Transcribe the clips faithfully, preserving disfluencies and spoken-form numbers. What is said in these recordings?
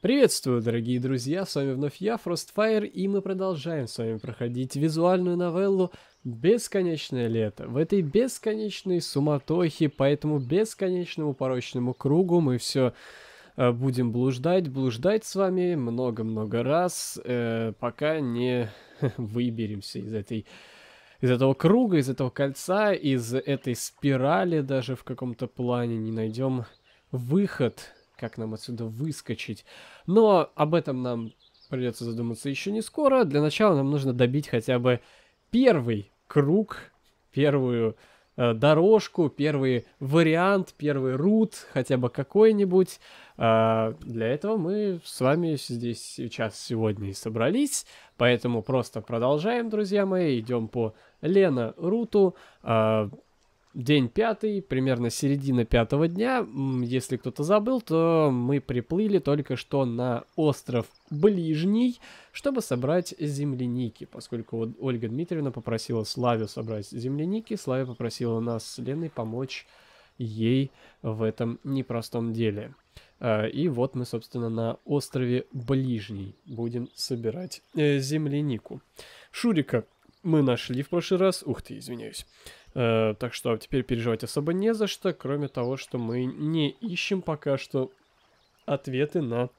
Приветствую, дорогие друзья, с вами вновь я, Frostfire, и мы продолжаем с вами проходить визуальную новеллу «Бесконечное лето». В этой бесконечной суматохе, по этому бесконечному порочному кругу мы все э, будем блуждать, блуждать с вами много-много раз, э, пока не выберемся из этой... из этого круга, из этого кольца, из этой спирали даже в каком-то плане не найдем выход, как нам отсюда выскочить. Но об этом нам придется задуматься еще не скоро. Для начала нам нужно добить хотя бы первый круг, первую э, дорожку, первый вариант, первый рут, хотя бы какой-нибудь. Э, для этого мы с вами здесь сейчас сегодня и собрались. Поэтому просто продолжаем, друзья мои. Идем по Лена руту. Э, День пятый, примерно середина пятого дня. Если кто-то забыл, то мы приплыли только что на остров Ближний, чтобы собрать земляники. Поскольку вот Ольга Дмитриевна попросила Славю собрать земляники, Славя попросила нас с Леной помочь ей в этом непростом деле. И вот мы, собственно, на острове Ближний будем собирать землянику. Шурика мы нашли в прошлый раз. Ух ты, извиняюсь. Uh, так что теперь переживать особо не за что, кроме того, что мы не ищем пока что ответы на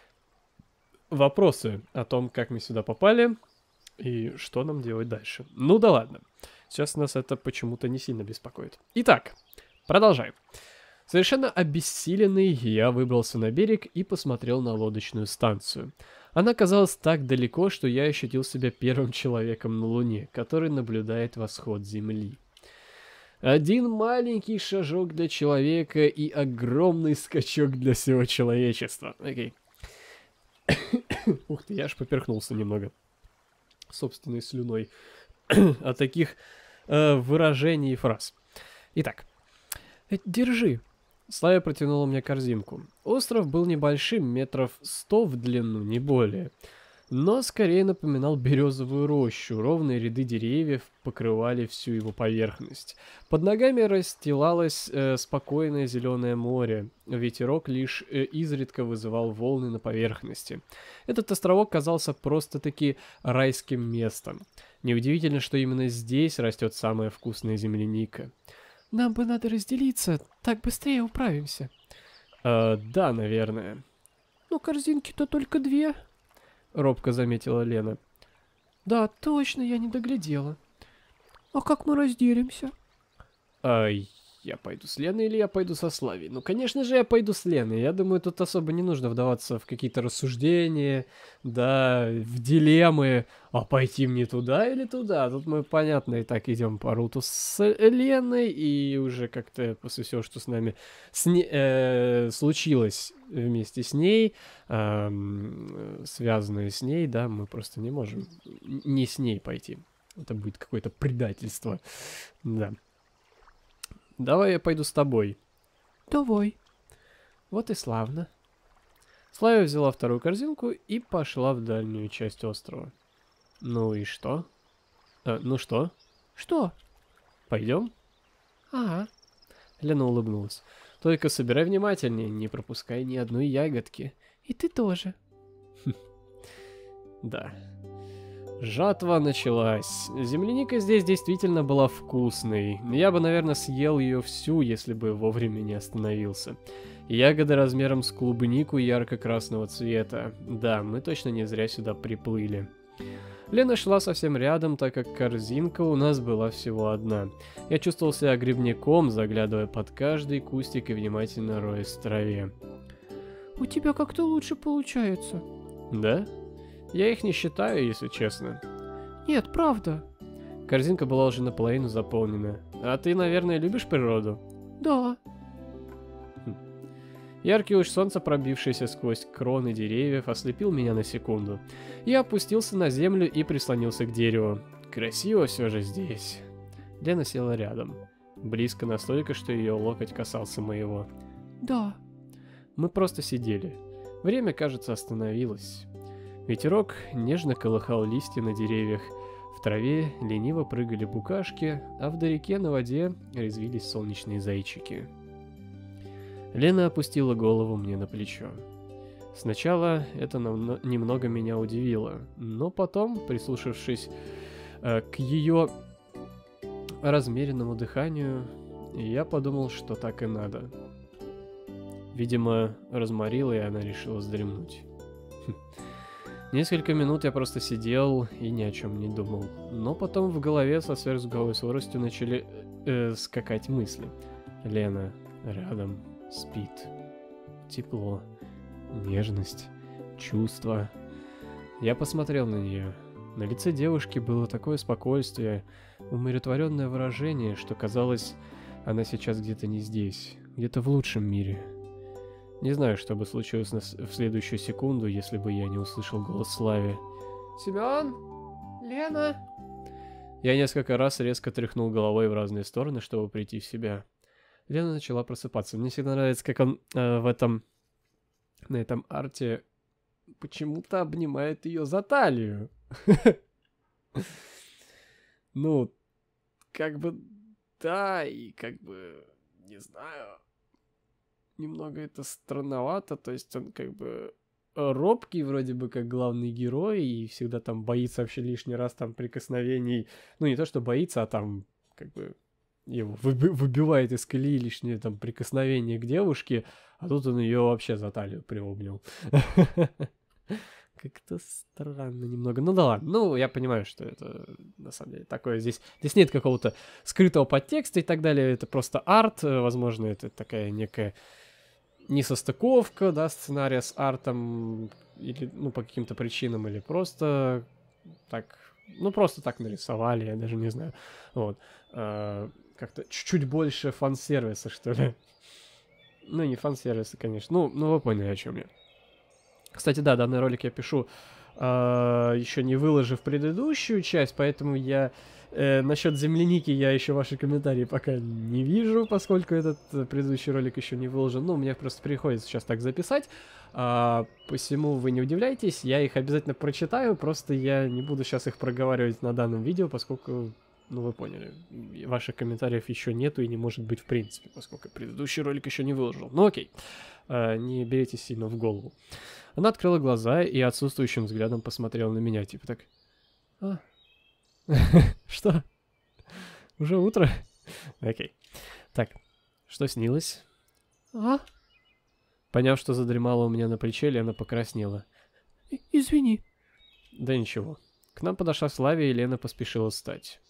вопросы о том, как мы сюда попали и что нам делать дальше. Ну да ладно, сейчас нас это почему-то не сильно беспокоит. Итак, продолжаем. Совершенно обессиленный, я выбрался на берег и посмотрел на лодочную станцию. Она казалась так далеко, что я ощутил себя первым человеком на Луне, который наблюдает восход Земли. Один маленький шажок для человека и огромный скачок для всего человечества. Окей. Ух ты, я аж поперхнулся немного собственной слюной от таких э, выражений и фраз. Итак, держи. Славя протянула мне корзинку. Остров был небольшим, метров сто в длину, не более. Но скорее напоминал березовую рощу, ровные ряды деревьев покрывали всю его поверхность. Под ногами расстилалось э, спокойное зеленое море, ветерок лишь э, изредка вызывал волны на поверхности. Этот островок казался просто-таки райским местом. Неудивительно, что именно здесь растет самая вкусная земляника. «Нам бы надо разделиться, так быстрее управимся». Э, «Да, наверное». «Ну, корзинки-то только две». — робко заметила Лена. «Да, точно, я не доглядела. А как мы разделимся?» а, «Я пойду с Леной или я пойду со Славей?» «Ну, конечно же, я пойду с Леной. Я думаю, тут особо не нужно вдаваться в какие-то рассуждения, да, в дилеммы. А пойти мне туда или туда?» Тут мы, понятно, и так идем по руту с Леной, и уже как-то после всего, что с нами с не, э, случилось вместе с ней, э, связанное с ней, да, мы просто не можем не с ней пойти. Это будет какое-то предательство, да. «Давай я пойду с тобой». «Давай». Вот и славно. Славя взяла вторую корзинку и пошла в дальнюю часть острова. «Ну и что?» а, «Ну что?» «Что?» «Пойдем?» «Ага». Лена улыбнулась. «Только собирай внимательнее, не пропускай ни одной ягодки». «И ты тоже». Да. Жатва началась. Земляника здесь действительно была вкусной. Я бы, наверное, съел ее всю, если бы вовремя не остановился. Ягоды размером с клубнику ярко-красного цвета. Да, мы точно не зря сюда приплыли. Лена шла совсем рядом, так как корзинка у нас была всего одна. Я чувствовал себя грибником, заглядывая под каждый кустик и внимательно роясь в траве. «У тебя как-то лучше получается». «Да? Я их не считаю, если честно». «Нет, правда». Корзинка была уже наполовину заполнена. «А ты, наверное, любишь природу?» «Да». Хм. Яркий луч солнца, пробившийся сквозь кроны деревьев, ослепил меня на секунду. Я опустился на землю и прислонился к дереву. Красиво все же здесь. Лена села рядом. Близко настолько, что ее локоть касался моего. «Да». Мы просто сидели. Время, кажется, остановилось. Ветерок нежно колыхал листья на деревьях, в траве лениво прыгали букашки, а вдалеке на воде резвились солнечные зайчики. Лена опустила голову мне на плечо. Сначала это намно- немного меня удивило, но потом, прислушавшись э, к ее размеренному дыханию, я подумал, что так и надо. Видимо, разморила, и она решила вздремнуть. Несколько минут я просто сидел и ни о чем не думал. Но потом в голове со сверхзвуковой скоростью начали э, скакать мысли. Лена рядом спит. Тепло, нежность, чувства. Я посмотрел на нее. На лице девушки было такое спокойствие, умиротворенное выражение, что казалось, она сейчас где-то не здесь, где-то в лучшем мире. Не знаю, что бы случилось на с- в следующую секунду, если бы я не услышал голос Слави. «Семен? Лена?» Я несколько раз резко тряхнул головой в разные стороны, чтобы прийти в себя. Лена начала просыпаться. Мне всегда нравится, как он э, в этом... на этом арте почему-то обнимает ее за талию. Ну, как бы... да, и как бы... не знаю... немного это странновато, то есть он как бы робкий вроде бы как главный герой и всегда там боится вообще лишний раз там прикосновений, ну не то что боится, а там как бы его выби- выбивает из колеи лишнее там прикосновение к девушке, а тут он ее вообще за талию приобнял. Как-то странно немного. Ну да ладно, ну я понимаю, что это на самом деле такое. Здесь, здесь нет какого-то скрытого подтекста и так далее, это просто арт, возможно, это такая некая несостыковка, да, сценария с артом, или, ну, по каким-то причинам, или просто так, ну, просто так нарисовали, я даже не знаю, вот, а, как-то чуть-чуть больше фан-сервиса, что ли, ну, не фан-сервиса, конечно, ну, ну, вы поняли, о чем я. Кстати, да, данный ролик я пишу, а, еще не выложив предыдущую часть, поэтому я... Э, насчет земляники я еще ваши комментарии пока не вижу, поскольку этот э, предыдущий ролик еще не выложен. Ну, мне просто приходится сейчас так записать. А, посему вы не удивляйтесь, я их обязательно прочитаю, просто я не буду сейчас их проговаривать на данном видео, поскольку, ну вы поняли, ваших комментариев еще нету и не может быть в принципе, поскольку предыдущий ролик еще не выложил. Ну окей, а, не берите сильно в голову. Она открыла глаза и отсутствующим взглядом посмотрела на меня, типа так... А? Что? Уже утро? Окей. Так, что снилось? А? Поняв, что задремала у меня на плече, Лена покраснела. И- Извини. Да ничего. К нам подошла Славия, и Лена поспешила встать.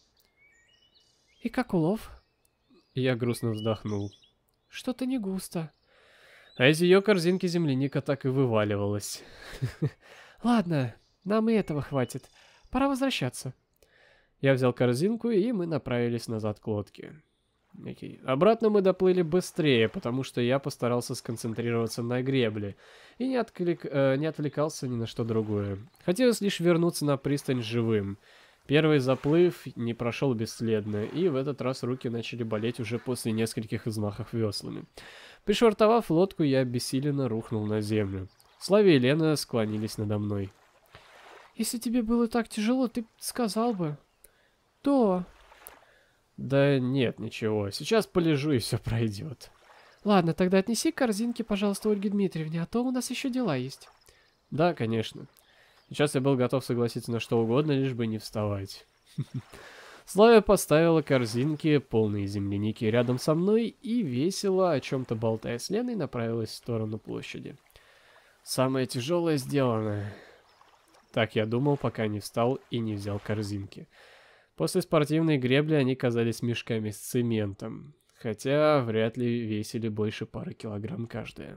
И как улов? Я грустно вздохнул. Что-то не густо. А из ее корзинки земляника так и вываливалась. Ладно, нам и этого хватит. Пора возвращаться. Я взял корзинку, и мы направились назад к лодке. Окей. Обратно мы доплыли быстрее, потому что я постарался сконцентрироваться на гребле и не, отклик... э, не отвлекался ни на что другое. Хотелось лишь вернуться на пристань живым. Первый заплыв не прошел бесследно, и в этот раз руки начали болеть уже после нескольких взмахов веслами. Пришвартовав лодку, я обессиленно рухнул на землю. Славя и Лена склонились надо мной. «Если тебе было так тяжело, ты сказал бы...» «Да...» «Да нет, ничего. Сейчас полежу, и все пройдет». «Ладно, тогда отнеси корзинки, пожалуйста, Ольге Дмитриевне, а то у нас еще дела есть». «Да, конечно». Сейчас я был готов согласиться на что угодно, лишь бы не вставать. Славя поставила корзинки, полные земляники, рядом со мной и, весело, о чем-то болтая с Леной, направилась в сторону площади. «Самое тяжелое сделано». Так я думал, пока не встал и не взял корзинки. После спортивной гребли они казались мешками с цементом, хотя вряд ли весили больше пары килограмм каждая.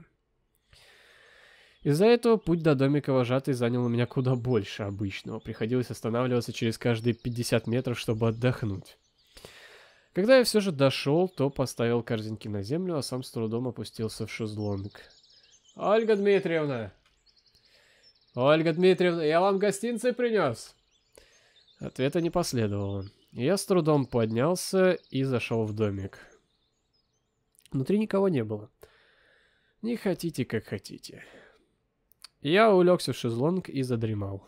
Из-за этого путь до домика вожатой занял у меня куда больше обычного, приходилось останавливаться через каждые пятьдесят метров, чтобы отдохнуть. Когда я все же дошел, то поставил корзинки на землю, а сам с трудом опустился в шезлонг. «Ольга Дмитриевна! Ольга Дмитриевна, я вам гостинцы принес!» Ответа не последовало. Я с трудом поднялся и зашел в домик. Внутри никого не было. Не хотите, как хотите. Я улегся в шезлонг и задремал.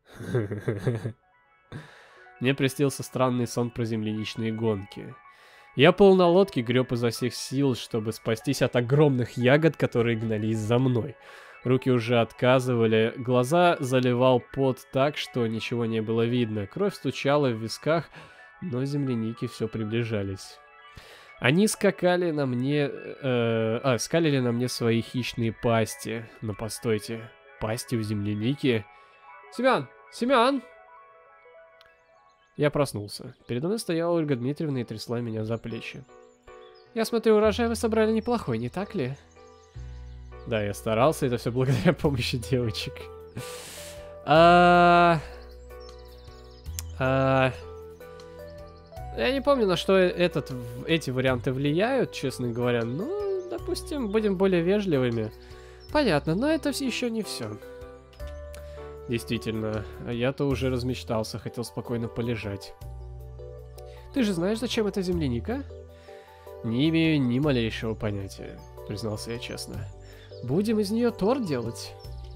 Мне приснился странный сон про земляничные гонки. Я плыл на лодке, греб изо всех сил, чтобы спастись от огромных ягод, которые гнались за мной. Руки уже отказывали, глаза заливал пот так, что ничего не было видно. Кровь стучала в висках, но земляники все приближались. Они скакали на мне... Э, а, скалили на мне свои хищные пасти. Но постойте, пасти у земляники? Семен! Семен! Я проснулся. Передо мной стояла Ольга Дмитриевна и трясла меня за плечи. Я смотрю, урожай вы собрали неплохой, не так ли? Да, я старался, это все благодаря помощи девочек. А... А... Я не помню, на что этот, эти варианты влияют, честно говоря. Ну, допустим, будем более вежливыми. Понятно, но это еще не все. Действительно, я-то уже размечтался, хотел спокойно полежать. Ты же знаешь, зачем эта земляника? Не имею ни малейшего понятия, признался я честно. Будем из нее торт делать.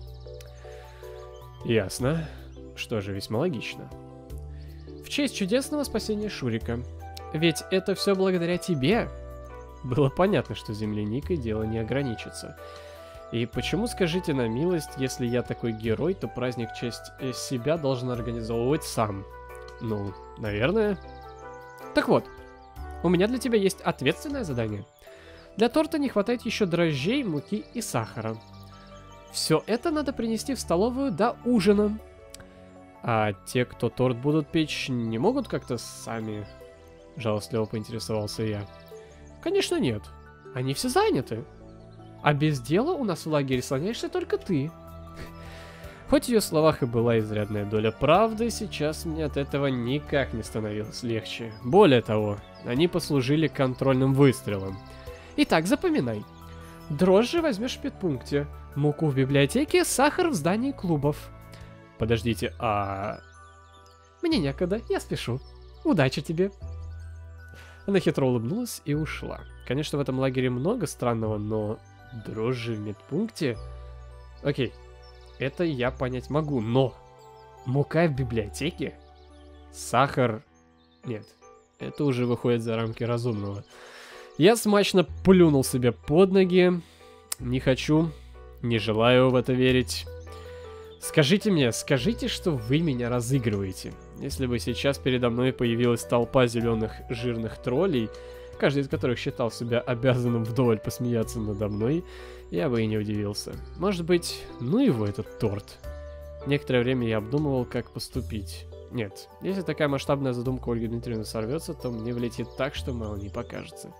Ясно. Что же, весьма логично. В честь чудесного спасения Шурика. Ведь это все благодаря тебе. Было понятно, что земляникой дело не ограничится. И почему, скажите на милость, если я такой герой, то праздник в честь себя должен организовывать сам? Ну, наверное. Так вот, у меня для тебя есть ответственное задание. Для торта не хватает еще дрожжей, муки и сахара. Все это надо принести в столовую до ужина. А те, кто торт будут печь, не могут как-то сами? Жалостливо поинтересовался я. Конечно нет. Они все заняты. А без дела у нас в лагере слоняешься только ты. Хоть в ее словах и была изрядная доля правды, сейчас мне от этого никак не становилось легче. Более того, они послужили контрольным выстрелом. Итак, запоминай. Дрожжи возьмешь в медпункте, муку в библиотеке, сахар в здании клубов. Подождите, а... Мне некогда, я спешу. Удачи тебе. Она хитро улыбнулась и ушла. Конечно, в этом лагере много странного, но... Дрожжи в медпункте? Окей, это я понять могу, но... Мука в библиотеке? Сахар? Нет, это уже выходит за рамки разумного. Я смачно плюнул себе под ноги. Не хочу, не желаю в это верить. Скажите мне, скажите, что вы меня разыгрываете. Если бы сейчас передо мной появилась толпа зеленых жирных троллей, каждый из которых считал себя обязанным вдоволь посмеяться надо мной, я бы и не удивился. Может быть, ну его этот торт. Некоторое время я обдумывал, как поступить. Нет, если такая масштабная задумка Ольги Дмитриевны сорвется, то мне влетит так, что мало не покажется.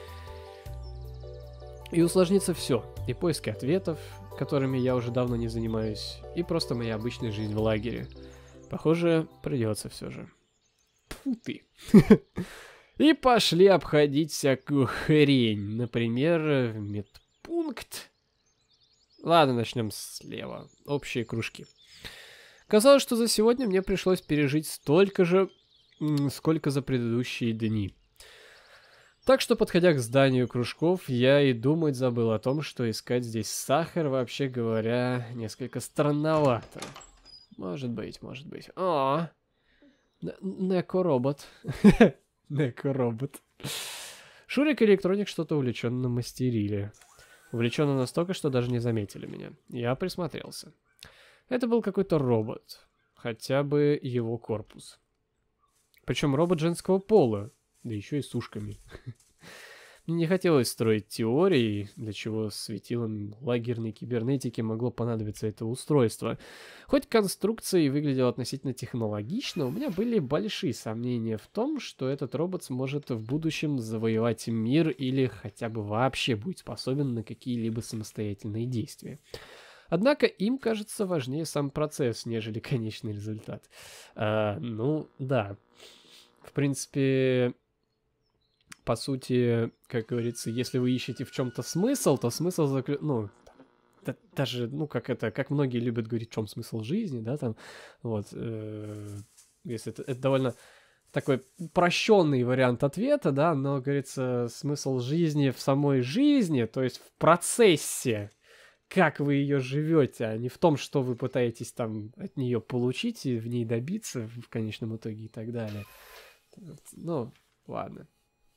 И усложнится все. И поиски ответов, которыми я уже давно не занимаюсь, и просто моя обычная жизнь в лагере. Похоже, придется все же. Фу ты. И пошли обходить всякую хрень. Например, медпункт. Ладно, начнем слева. Общие кружки. Казалось, что за сегодня мне пришлось пережить столько же, сколько за предыдущие дни. Так что, подходя к зданию кружков, я и думать забыл о том, что искать здесь сахар, вообще говоря, несколько странновато. Может быть, может быть. О, Неко-робот. Неко-робот. Шурик и Электроник что-то увлеченно мастерили. Увлеченно настолько, что даже не заметили меня. Я присмотрелся. Это был какой-то робот. Хотя бы его корпус. Причем робот женского пола. Да еще и с ушками. Мне не хотелось строить теории, для чего светилам лагерной кибернетики могло понадобиться это устройство. Хоть конструкция и выглядела относительно технологично, у меня были большие сомнения в том, что этот робот сможет в будущем завоевать мир или хотя бы вообще будет способен на какие-либо самостоятельные действия. Однако им кажется важнее сам процесс, нежели конечный результат. А, ну, да. В принципе... По сути, как говорится, если вы ищете в чем-то смысл, то смысл заключается, ну, да, даже, ну, как это, как многие любят говорить, в чем смысл жизни, да, там, вот, э, если это, это довольно такой упрощенный вариант ответа, да, но, говорится, смысл жизни в самой жизни, то есть в процессе, как вы ее живете, а не в том, что вы пытаетесь там от нее получить и в ней добиться в конечном итоге и так далее. Ну, ладно.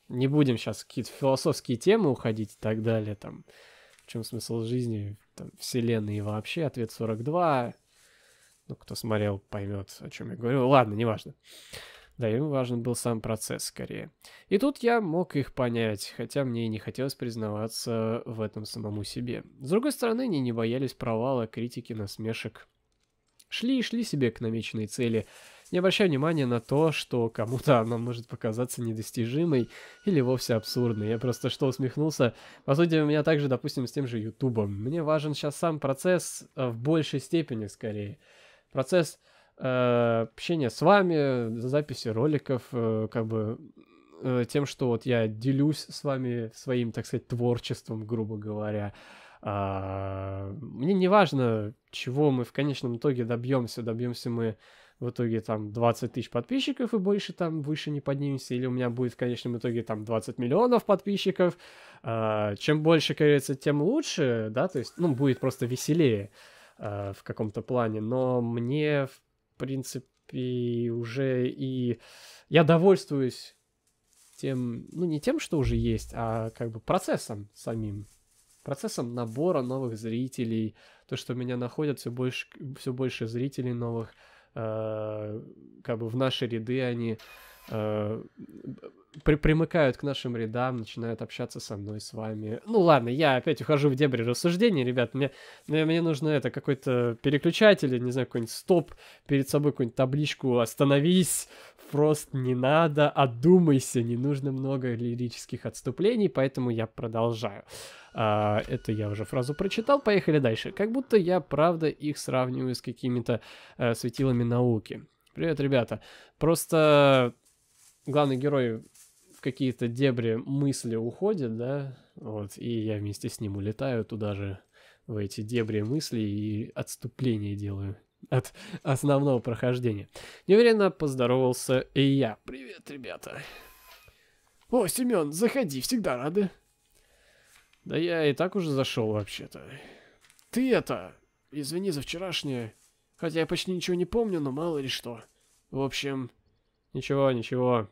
Не будем сейчас какие-то философские темы уходить и так далее, там, в чем смысл жизни, там, вселенной и вообще, ответ сорок два. Ну, кто смотрел, поймет, о чем я говорю. Ладно, неважно. Да, им важен был сам процесс, скорее. И тут я мог их понять, хотя мне и не хотелось признаваться в этом самому себе. С другой стороны, они не боялись провала, критики, насмешек. Шли и шли себе к намеченной цели, не обращая внимания на то, что кому-то она может показаться недостижимой или вовсе абсурдной. Я просто что усмехнулся. По сути, у меня также, допустим, с тем же Ютубом. Мне важен сейчас сам процесс э, в большей степени, скорее. Процесс э, общения с вами, записи роликов, э, как бы э, тем, что вот я делюсь с вами своим, так сказать, творчеством, грубо говоря. А, мне не важно, чего мы в конечном итоге добьемся. Добьемся мы в итоге там двадцать тысяч подписчиков и больше там выше не поднимемся, или у меня будет в конечном итоге там двадцать миллионов подписчиков. А, чем больше, как говорится, тем лучше, да, то есть, ну, будет просто веселее а, в каком-то плане, но мне, в принципе, уже и я довольствуюсь тем, ну, не тем, что уже есть, а как бы процессом самим. Процессом набора новых зрителей, то, что меня находят все больше, все больше зрителей новых, э, как бы в наши ряды они э, при, примыкают к нашим рядам, начинают общаться со мной, с вами. Ну ладно, я опять ухожу в дебри рассуждений, ребят, мне, мне, мне нужно это, какой-то переключатель, не знаю, какой-нибудь стоп, перед собой какую-нибудь табличку «Остановись», «Фрост, не надо», «Одумайся», не нужно много лирических отступлений, поэтому я продолжаю. А, это я уже фразу прочитал, поехали дальше. Как будто я, правда, их сравниваю с какими-то э, светилами науки. Привет, ребята. Просто главный герой в какие-то дебри мысли уходит, да, вот, и я вместе с ним улетаю туда же, в эти дебри мысли, и отступление делаю от основного прохождения. Неуверенно поздоровался и я. Привет, ребята. О, Семен, заходи, всегда рады. Да я и так уже зашел, вообще-то. Ты это... Извини за вчерашнее. Хотя я почти ничего не помню, но мало ли что. В общем... Ничего, ничего.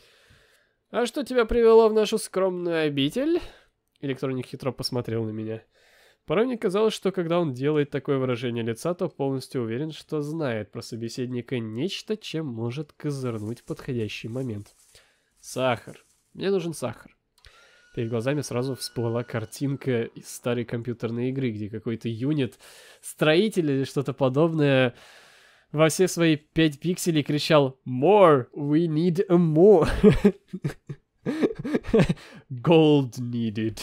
А что тебя привело в нашу скромную обитель? Электроник хитро посмотрел на меня. Порой мне казалось, что когда он делает такое выражение лица, то полностью уверен, что знает про собеседника нечто, чем может козырнуть в подходящий момент. Сахар. Мне нужен сахар. Перед глазами сразу всплыла картинка из старой компьютерной игры, где какой-то юнит, строитель или что-то подобное, во все свои пять пикселей кричал «More! We need a more!» «Gold needed!»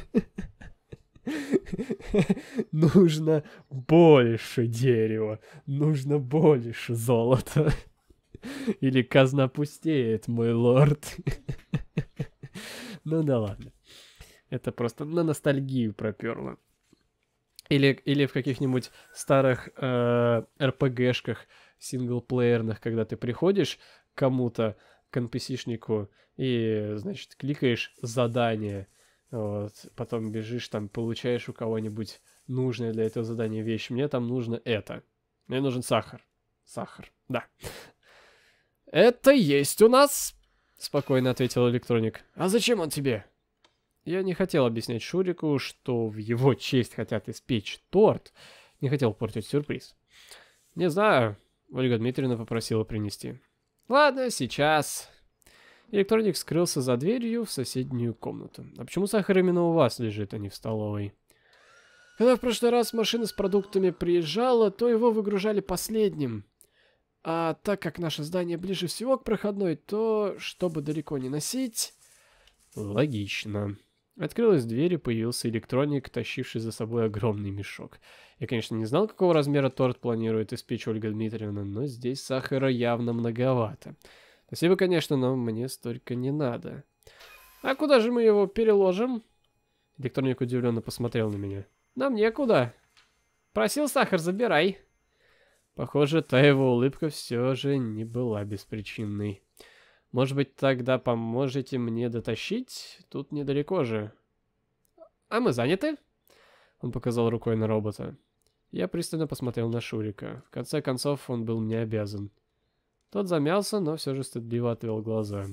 «Нужно больше дерева! Нужно больше золота!» Или «Казна пустеет, мой лорд!» Ну да ладно. Это просто на ностальгию проперло. Или, или в каких-нибудь старых э, эр пи джи-шках синглплеерных, когда ты приходишь к кому-то, к эн пи си-шнику, и, значит, кликаешь задание, вот, потом бежишь, там, получаешь у кого-нибудь нужное для этого задания вещь. Мне там нужно это. Мне нужен сахар. Сахар, да. Это есть у нас... Спокойно ответил электроник. А зачем он тебе? Я не хотел объяснять Шурику, что в его честь хотят испечь торт. Не хотел портить сюрприз. Не знаю. Ольга Дмитриевна попросила принести. Ладно, сейчас. Электроник скрылся за дверью в соседнюю комнату. А почему сахар именно у вас лежит, а не в столовой? Когда в прошлый раз машина с продуктами приезжала, то его выгружали последним. А так как наше здание ближе всего к проходной, то, чтобы далеко не носить... Логично. Открылась дверь, и появился электроник, тащивший за собой огромный мешок. Я, конечно, не знал, какого размера торт планирует испечь Ольга Дмитриевна, но здесь сахара явно многовато. Спасибо, конечно, но мне столько не надо. А куда же мы его переложим? Электроник удивленно посмотрел на меня. Нам некуда. Просил сахар, забирай. Похоже, та его улыбка все же не была беспричинной. Может быть, тогда поможете мне дотащить? Тут недалеко же. А мы заняты? Он показал рукой на робота. Я пристально посмотрел на Шурика. В конце концов, он был мне обязан. Тот замялся, но все же стыдливо отвел глаза.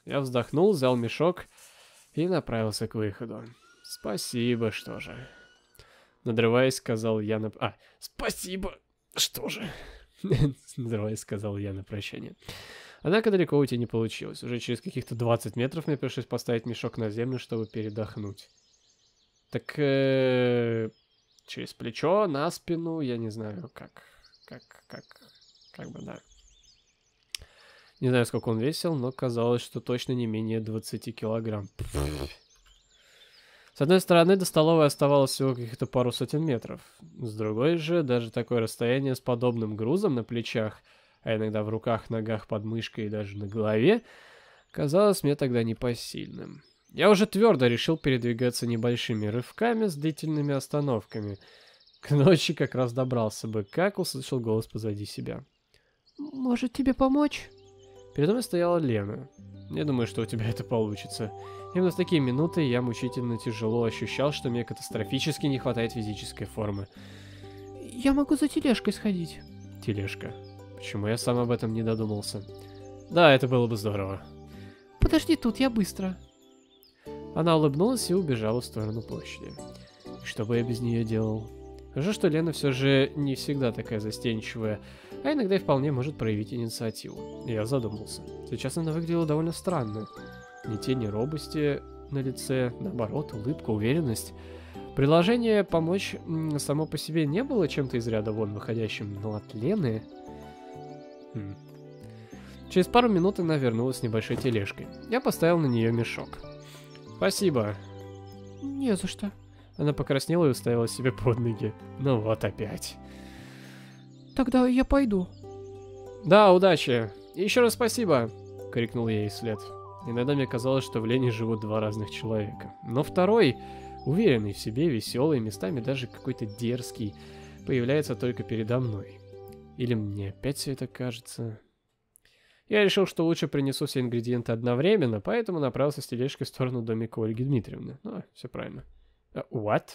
Я вздохнул, взял мешок и направился к выходу. Спасибо, что же. Надрываясь, сказал я на... А, спасибо, что же. Надрываясь, сказал я на прощание. Однако далеко уйти не получилось. Уже через каких-то двадцать метров мне пришлось поставить мешок на землю, чтобы передохнуть. Так... Э, через плечо, на спину, я не знаю, как... Как... Как... Как бы, да. Не знаю, сколько он весил, но казалось, что точно не менее двадцати килограмм. С одной стороны, до столовой оставалось всего каких-то пару сотен метров. С другой же, даже такое расстояние с подобным грузом на плечах, а иногда в руках, ногах, под мышкой и даже на голове, казалось мне тогда непосильным. Я уже твердо решил передвигаться небольшими рывками с длительными остановками. К ночи как раз добрался бы, как услышал голос позади себя. «Может, тебе помочь?» Передо мной стояла Лена. Не думаю, что у тебя это получится. Именно в такие минуты я мучительно тяжело ощущал, что мне катастрофически не хватает физической формы. «Я могу за тележкой сходить». «Тележка? Почему я сам об этом не додумался?» «Да, это было бы здорово». «Подожди тут, я быстро». Она улыбнулась и убежала в сторону площади. И что бы я без нее делал? Хорошо, что Лена все же не всегда такая застенчивая, а иногда и вполне может проявить инициативу. Я задумался. Сейчас она выглядела довольно странно. Ни тени робости на лице, наоборот, улыбка, уверенность. Предложение помочь само по себе не было чем-то из ряда вон выходящим, но от Лены... Хм. Через пару минут она вернулась с небольшой тележкой. Я поставил на нее мешок. «Спасибо». «Не за что». Она покраснела и уставила себе под ноги. Ну вот опять. «Тогда я пойду». «Да, удачи. И еще раз спасибо», — крикнул я ей вслед. Иногда мне казалось, что в Лене живут два разных человека. Но второй, уверенный в себе, веселый, местами даже какой-то дерзкий, появляется только передо мной. Или мне опять все это кажется? Я решил, что лучше принесу все ингредиенты одновременно, поэтому направился с тележкой в сторону домика Ольги Дмитриевны. Ну, все правильно. Uh, what?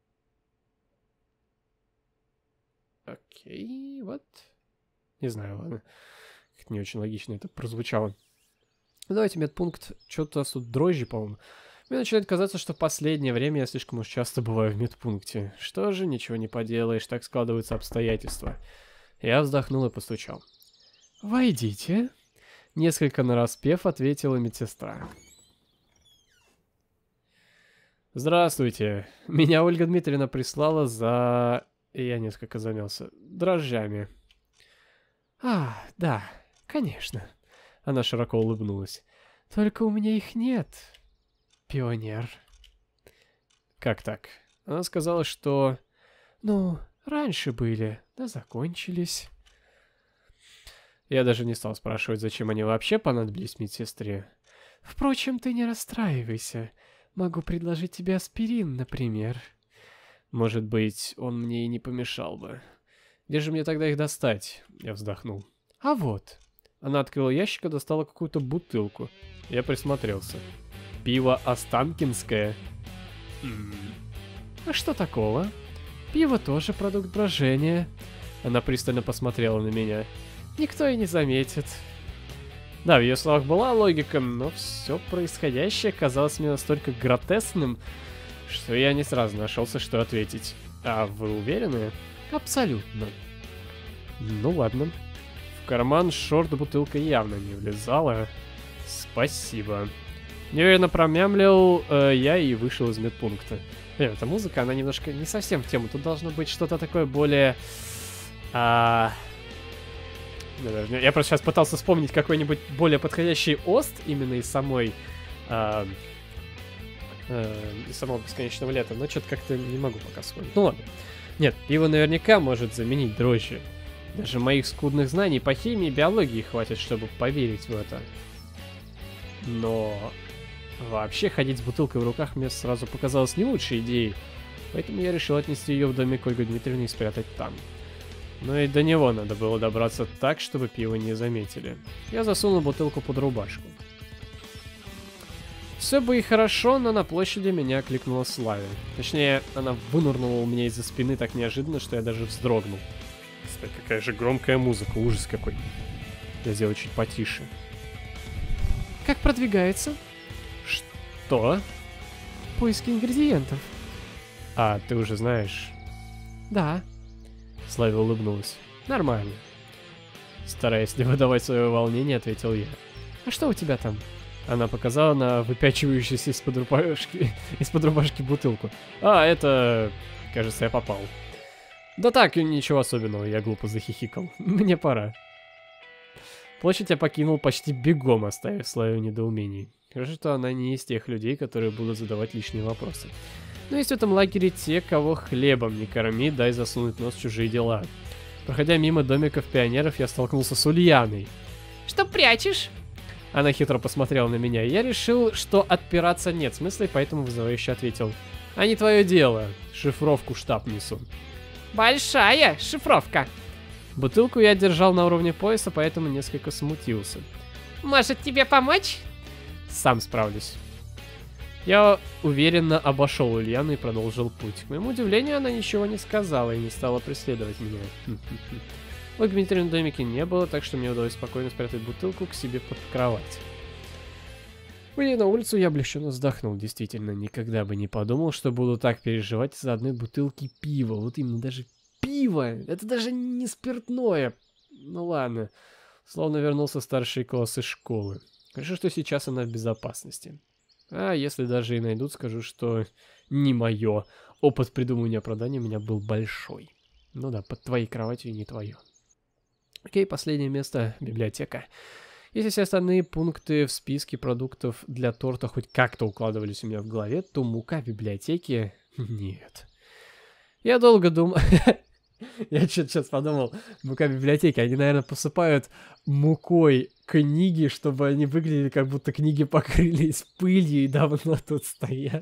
Окей, okay, what? Не знаю, ладно. Как-то не очень логично это прозвучало. Давайте медпункт. Что-то тут дрожжи, по-моему. Мне начинает казаться, что в последнее время я слишком уж часто бываю в медпункте. Что же, ничего не поделаешь, так складываются обстоятельства. Я вздохнул и постучал. «Войдите», — несколько нараспев ответила медсестра. «Здравствуйте. Меня Ольга Дмитриевна прислала за...» Я несколько замялся. «Дрожжами». «А, да, конечно». Она широко улыбнулась. «Только у меня их нет, пионер». «Как так?» Она сказала, что... «Ну, раньше были, да закончились». Я даже не стал спрашивать, зачем они вообще понадобились медсестре. «Впрочем, ты не расстраивайся. Могу предложить тебе аспирин, например». Может быть, он мне и не помешал бы. Где же мне тогда их достать? Я вздохнул. А вот. Она открыла ящик и достала какую-то бутылку. Я присмотрелся. Пиво Останкинское. М-м. А что такого? Пиво тоже продукт брожения. Она пристально посмотрела на меня. Никто и не заметит. Да, в ее словах была логика, но все происходящее казалось мне настолько гротескным, что я не сразу нашелся, что ответить. А вы уверены? Абсолютно. Ну ладно. В карман шорт бутылка явно не влезала. Спасибо. Неуверенно промямлил э, я и вышел из медпункта. Блин, эта музыка, она немножко не совсем в тему. Тут должно быть что-то такое более... А... Я просто сейчас пытался вспомнить какой-нибудь более подходящий ост именно из самой... А... Э, из самого бесконечного лета, но что-то как-то не могу пока вспомнить. Ну ладно. Нет, пиво наверняка может заменить дрожжи. Даже моих скудных знаний по химии и биологии хватит, чтобы поверить в это. Но вообще ходить с бутылкой в руках мне сразу показалось не лучшей идеей, поэтому я решил отнести ее в домик Ольги Дмитриевны и спрятать там. Но и до него надо было добраться так, чтобы пиво не заметили. Я засунул бутылку под рубашку. Все бы и хорошо, но на площади меня окликнула Славя. Точнее, она вынырнула у меня из-за спины так неожиданно, что я даже вздрогнул. Кстати, какая же громкая музыка, ужас какой. Я сделаю чуть потише. Как продвигается? Что? Поиски ингредиентов. А, ты уже знаешь. Да. Славя улыбнулась. Нормально. Стараясь не выдавать свое волнение, ответил я. А что у тебя там? Она показала на выпячивающуюся из-под рубашки, из-под рубашки бутылку. А, это... Кажется, я попал. Да так, ничего особенного, я глупо захихикал. Мне пора. Площадь я покинул почти бегом, оставив Славю в недоумении. Хорошо, что она не из тех людей, которые будут задавать лишние вопросы. Но есть в этом лагере те, кого хлебом не корми, дай засунуть нос в чужие дела. Проходя мимо домиков пионеров, я столкнулся с Ульяной. Что прячешь? Она хитро посмотрела на меня, и я решил, что отпираться нет смысла, и поэтому вызывающе ответил. А не твое дело, шифровку в штаб несу. Большая шифровка. Бутылку я держал на уровне пояса, поэтому несколько смутился. Может тебе помочь? Сам справлюсь. Я уверенно обошел Ульяну и продолжил путь. К моему удивлению, она ничего не сказала и не стала преследовать меня. В Дмитриевном домике не было, так что мне удалось спокойно спрятать бутылку к себе под кровать. Выйдя на улицу, я облегченно вздохнул. Действительно, никогда бы не подумал, что буду так переживать из-за одной бутылки пива. Вот именно даже пиво. Это даже не спиртное. Ну ладно. Словно вернулся в старшие классы школы. Хорошо, что сейчас она в безопасности. А если даже и найдут, скажу, что не мое. Опыт придумывания оправдания у меня был большой. Ну да, под твоей кроватью не твое. Окей, последнее место — библиотека. Если все остальные пункты в списке продуктов для торта хоть как-то укладывались у меня в голове, то мука в библиотеке — нет. Я долго думал... Я что-то сейчас подумал, мука в библиотеке, они, наверное, посыпают мукой книги, чтобы они выглядели, как будто книги покрылись пылью и давно тут стоят.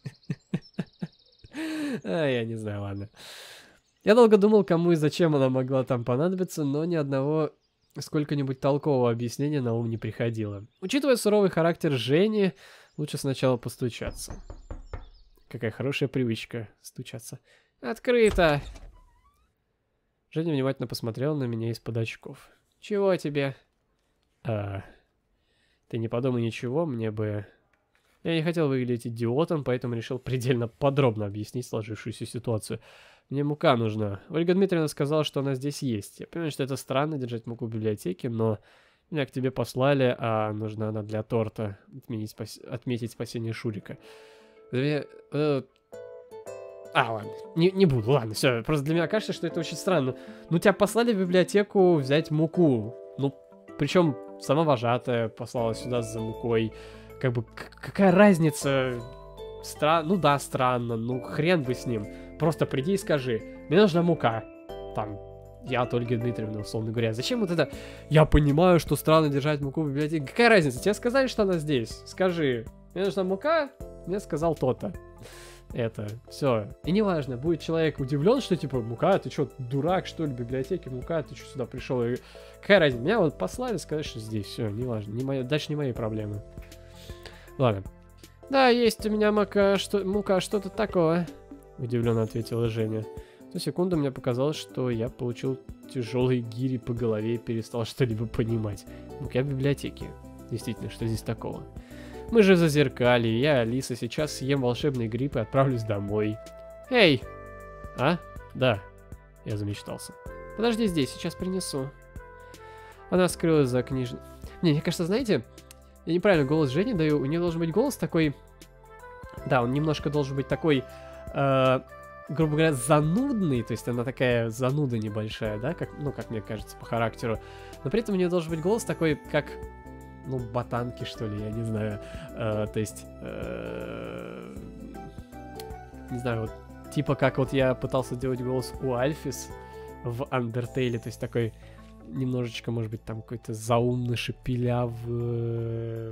А, я не знаю, ладно. Я долго думал, кому и зачем она могла там понадобиться, но ни одного сколько-нибудь толкового объяснения на ум не приходило. Учитывая суровый характер Жени, лучше сначала постучаться. Какая хорошая привычка — стучаться. Открыто! Женя внимательно посмотрел на меня из-под очков. «Чего тебе?» «А, ты не подумай ничего, мне бы...» Я не хотел выглядеть идиотом, поэтому решил предельно подробно объяснить сложившуюся ситуацию. Мне мука нужна. Ольга Дмитриевна сказала, что она здесь есть. Я понимаю, что это странно держать муку в библиотеке, но меня к тебе послали, а нужна она для торта. Отменить спас... Отметить спасение Шурика. Две... Э... А, ладно, не, не буду, ладно, все. Просто для меня кажется, что это очень странно. Ну, тебя послали в библиотеку взять муку. Ну, причем сама вожатая послала сюда за мукой. Как бы, какая разница? Странно, ну да, странно, ну хрен бы с ним. Просто приди и скажи, мне нужна мука. Там, я от Ольги Дмитриевны, условно говоря. Зачем вот это? Я понимаю, что странно держать муку в библиотеке. Какая разница? Тебе сказали, что она здесь. Скажи, мне нужна мука, мне сказал то-то. Это, все. И неважно, будет человек удивлен, что типа, мука, ты что, дурак, что ли, в библиотеке, мука, ты что сюда пришел? И какая разница? Меня вот послали сказать, что здесь, все, неважно. Не моя, дальше не мои проблемы. Ладно. Да, есть у меня мука, что, мука, что-то такое. Удивленно ответила Женя. В ту секунду мне показалось, что я получил тяжелые гири по голове и перестал что-либо понимать. Мука в библиотеке. Действительно, что здесь такого? Мы же в Зазеркалье, я, Алиса, сейчас съем волшебный гриб и отправлюсь домой. Эй! А? Да. Я замечтался. Подожди здесь, сейчас принесу. Она скрылась за книжной... Не, мне кажется, знаете, я неправильно голос Жени даю. У нее должен быть голос такой... Да, он немножко должен быть такой... Э, грубо говоря, занудный. То есть она такая зануда небольшая, да? Как, ну, как мне кажется, по характеру. Но при этом у нее должен быть голос такой, как... Ну, ботанки, что ли, я не знаю. Э, то есть... Э, не знаю, вот... Типа как вот я пытался делать голос у Альфис в Undertale. То есть такой... Немножечко, может быть, там какой-то заумный, шепелявый...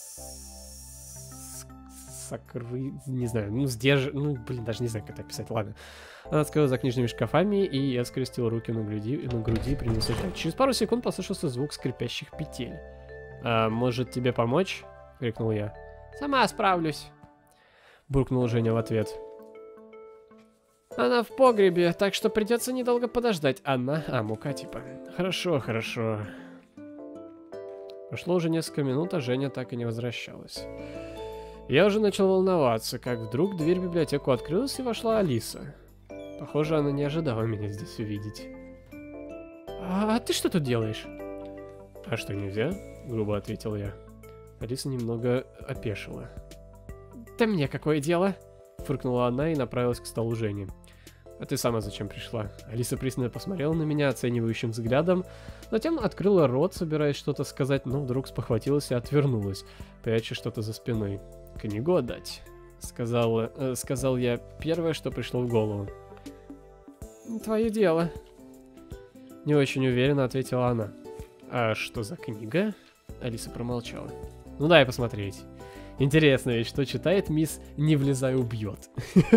Сокры... Не знаю, ну, сдерж... Ну, блин, даже не знаю, как это описать, ладно. Она скрылась за книжными шкафами, и я скрестил руки на груди, на груди и принялся ждать. Через пару секунд послышался звук скрипящих петель. «А, может, тебе помочь?» — крикнул я. «Сама справлюсь», — буркнул Женя в ответ. «Она в погребе, так что придется недолго подождать. Она... А, мука типа. Хорошо, хорошо». Прошло уже несколько минут, а Женя так и не возвращалась. Я уже начал волноваться, как вдруг дверь в библиотеку открылась и вошла Алиса. Похоже, она не ожидала меня здесь увидеть. «А ты что тут делаешь?» «А что, нельзя?» — грубо ответил я. Алиса немного опешила. «Да мне какое дело?» — фыркнула она и направилась к столу Жени. «А ты сама зачем пришла?» Алиса пристально посмотрела на меня оценивающим взглядом, затем открыла рот, собираясь что-то сказать, но вдруг спохватилась и отвернулась, пряча что-то за спиной. «Книгу отдать?» — сказала, э, сказал я первое, что пришло в голову. «Твое дело». Не очень уверенно ответила она. «А что за книга?» Алиса промолчала. «Ну дай посмотреть. Интересно ведь, что читает мисс «Не влезай, убьет».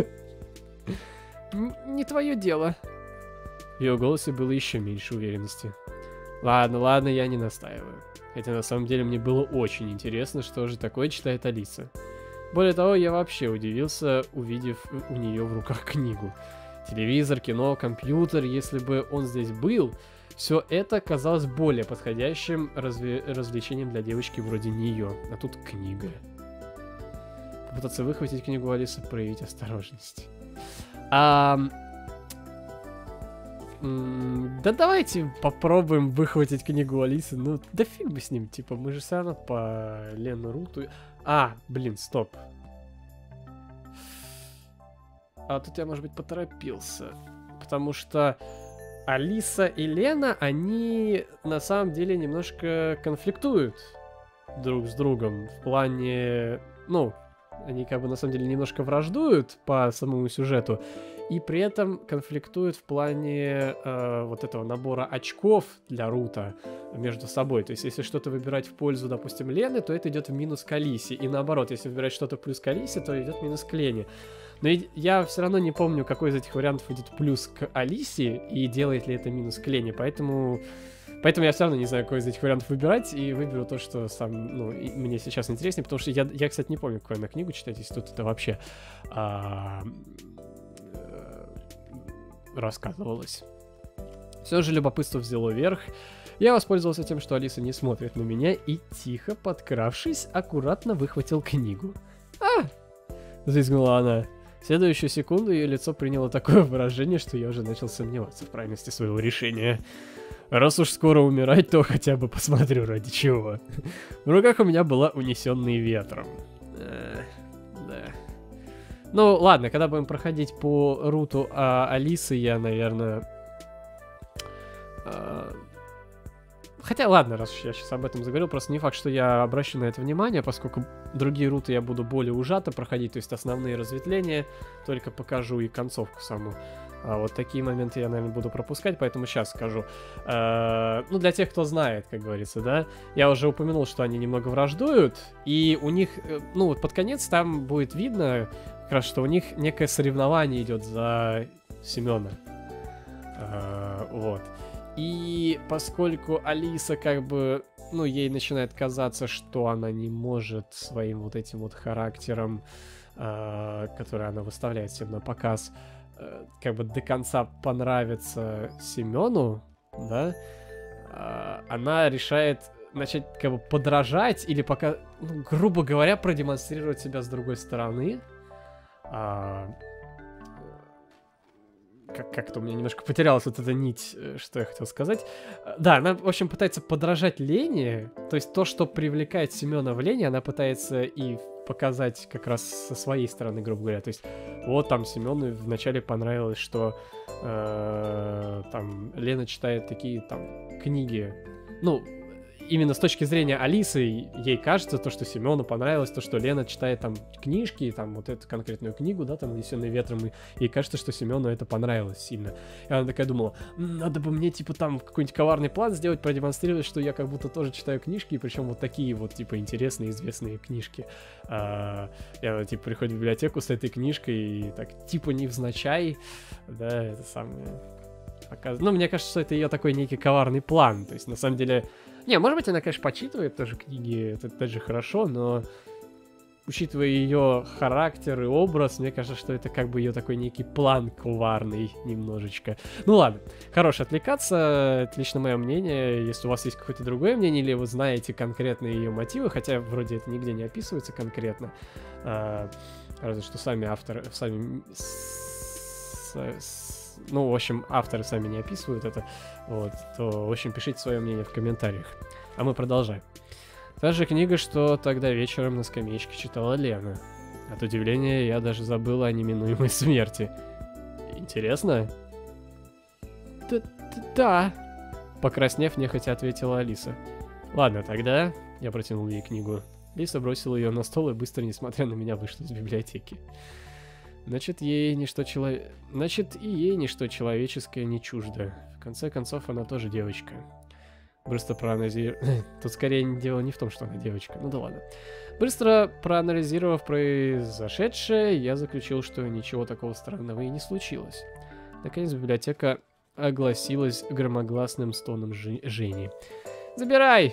«Не твое дело». В ее голосе было еще меньше уверенности. Ладно, ладно, я не настаиваю. Хотя на самом деле мне было очень интересно, что же такое читает Алиса. Более того, я вообще удивился, увидев у нее в руках книгу. Телевизор, кино, компьютер, если бы он здесь был, все это казалось более подходящим разве... развлечением для девочки вроде нее. А тут книга. Попытаться выхватить книгу Алисы, проявить осторожность. А... Да давайте попробуем выхватить книгу Алисы. Ну, да фиг бы с ним, типа, мы же все равно по Лену Руту... А, блин, стоп. А тут я, может быть, поторопился. Потому что Алиса и Лена, они на самом деле немножко конфликтуют друг с другом. В плане... Ну, они как бы на самом деле немножко враждуют по самому сюжету. И при этом конфликтуют в плане э, вот этого набора очков для Рута между собой. То есть, если что-то выбирать в пользу, допустим, Лены, то это идет в минус к Алисе. И наоборот, если выбирать что-то в плюс к Алисе, то идет в минус к Лене. Но я все равно не помню, какой из этих вариантов идет плюс к Алисе и делает ли это минус к Лене. Поэтому... Поэтому я все равно не знаю, какой из этих вариантов выбирать, и выберу то, что сам, ну, мне сейчас интереснее, потому что я, я, кстати, не помню, какую она книгу читать, если тут это вообще а, рассказывалось. Все же любопытство взяло верх. Я воспользовался тем, что Алиса не смотрит на меня, и тихо, подкравшись, аккуратно выхватил книгу. «А!» — взвизгнула она. В следующую секунду ее лицо приняло такое выражение, что я уже начал сомневаться в правильности своего решения. Раз уж скоро умирать, то хотя бы посмотрю ради чего. В руках у меня была «Унесенный ветром». Э, да. Ну, ладно, когда будем проходить по руту а, Алисы, я, наверное... А... Хотя, ладно, раз уж я сейчас об этом заговорил, просто не факт, что я обращу на это внимание, поскольку другие руты я буду более ужато проходить, то есть основные разветвления только покажу и концовку саму. А вот такие моменты я, наверное, буду пропускать, поэтому сейчас скажу. Э-э- ну, для тех, кто знает, как говорится, да, я уже упомянул, что они немного враждуют, и у них, ну, вот под конец там будет видно, как раз, что у них некое соревнование идет за Семена. Э-э- вот. И поскольку Алиса, как бы, ну, ей начинает казаться, что она не может своим вот этим вот характером, э-э- который она выставляет всем на показ, как бы до конца понравится Семену, да, она решает начать как бы подражать или пока, ну, грубо говоря, продемонстрировать себя с другой стороны. А, как- как-то у меня немножко потерялась вот эта нить, что я хотел сказать. Да, она, в общем, пытается подражать Лене, то есть то, что привлекает Семена в Лене, она пытается и показать как раз со своей стороны, грубо говоря. То есть вот там Семену вначале понравилось, что э, там Лена читает такие там книги. Ну, именно с точки зрения Алисы, ей кажется то, что Семену понравилось, то, что Лена читает там книжки, там вот эту конкретную книгу, да, там «Унесенный ветром», и ей кажется, что Семену это понравилось сильно. И она такая думала, надо бы мне, типа, там какой-нибудь коварный план сделать, продемонстрировать, что я как будто тоже читаю книжки, и причем вот такие вот, типа, интересные, известные книжки. А, и она, типа, приходит в библиотеку с этой книжкой, и так, типа, невзначай, да, это самое... Показ... Ну, мне кажется, что это ее такой некий коварный план, то есть, на самом деле... Не, может быть, она, конечно, почитывает тоже книги, это даже хорошо, но учитывая ее характер и образ, мне кажется, что это как бы ее такой некий план коварный немножечко. Ну ладно, хорош отвлекаться, это лично мое мнение. Если у вас есть какое-то другое мнение, или вы знаете конкретные ее мотивы, хотя вроде это нигде не описывается конкретно, а, разве что сами авторы, сами... С, с, ну, в общем, авторы сами не описывают это, вот, то, в общем, пишите свое мнение в комментариях. А мы продолжаем. Та же книга, что тогда вечером на скамеечке читала Лена. От удивления я даже забыла о неминуемой смерти. Интересно? Да. Покраснев, нехотя ответила Алиса. Ладно, тогда я протянул ей книгу. Лиса бросила ее на стол и быстро, несмотря на меня, вышла из библиотеки. Значит, ей ничто чело... Значит, и ей ничто человеческое не чуждо. В конце концов, она тоже девочка. Быстро проанализировав... Тут скорее дело не в том, что она девочка. Ну да ладно. Быстро проанализировав произошедшее, я заключил, что ничего такого странного и не случилось. Наконец, библиотека огласилась громогласным стоном Жи... Жени. «Забирай!»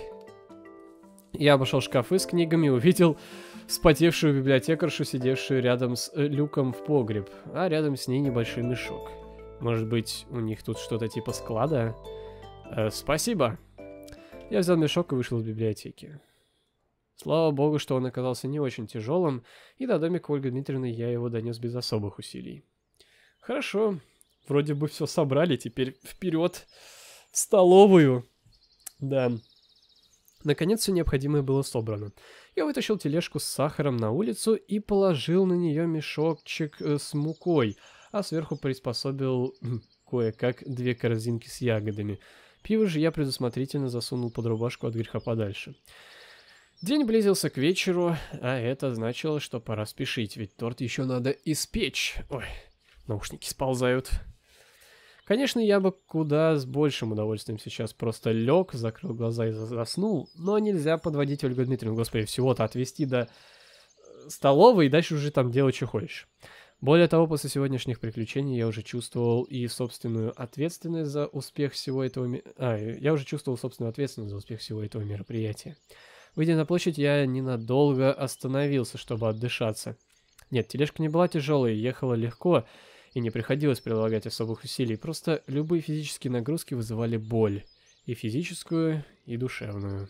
Я обошел шкафы с книгами и увидел вспотевшую библиотекаршу, сидевшую рядом с люком в погреб, а рядом с ней небольшой мешок. Может быть, у них тут что-то типа склада? Э, спасибо. Я взял мешок и вышел из библиотеки. Слава богу, что он оказался не очень тяжелым, и до домика Ольги Дмитриевны я его донес без особых усилий. Хорошо, вроде бы все собрали, теперь вперед в столовую. Да. Наконец все необходимое было собрано. Я вытащил тележку с сахаром на улицу и положил на нее мешочек с мукой, а сверху приспособил кое-как две корзинки с ягодами. Пиво же я предусмотрительно засунул под рубашку от греха подальше. День близился к вечеру, а это значило, что пора спешить, ведь торт еще надо испечь. Ой, наушники сползают. Конечно, я бы куда с большим удовольствием сейчас просто лег, закрыл глаза и заснул, но нельзя подводить Ольгу Дмитриевну. Господи, всего-то отвезти до столовой и дальше уже там делать, что хочешь. Более того, после сегодняшних приключений я уже чувствовал и собственную ответственность за успех всего этого... Ми... А, я уже чувствовал собственную ответственность за успех всего этого мероприятия. Выйдя на площадь, я ненадолго остановился, чтобы отдышаться. Нет, тележка не была тяжелой, ехала легко, и не приходилось прилагать особых усилий, просто любые физические нагрузки вызывали боль, и физическую, и душевную.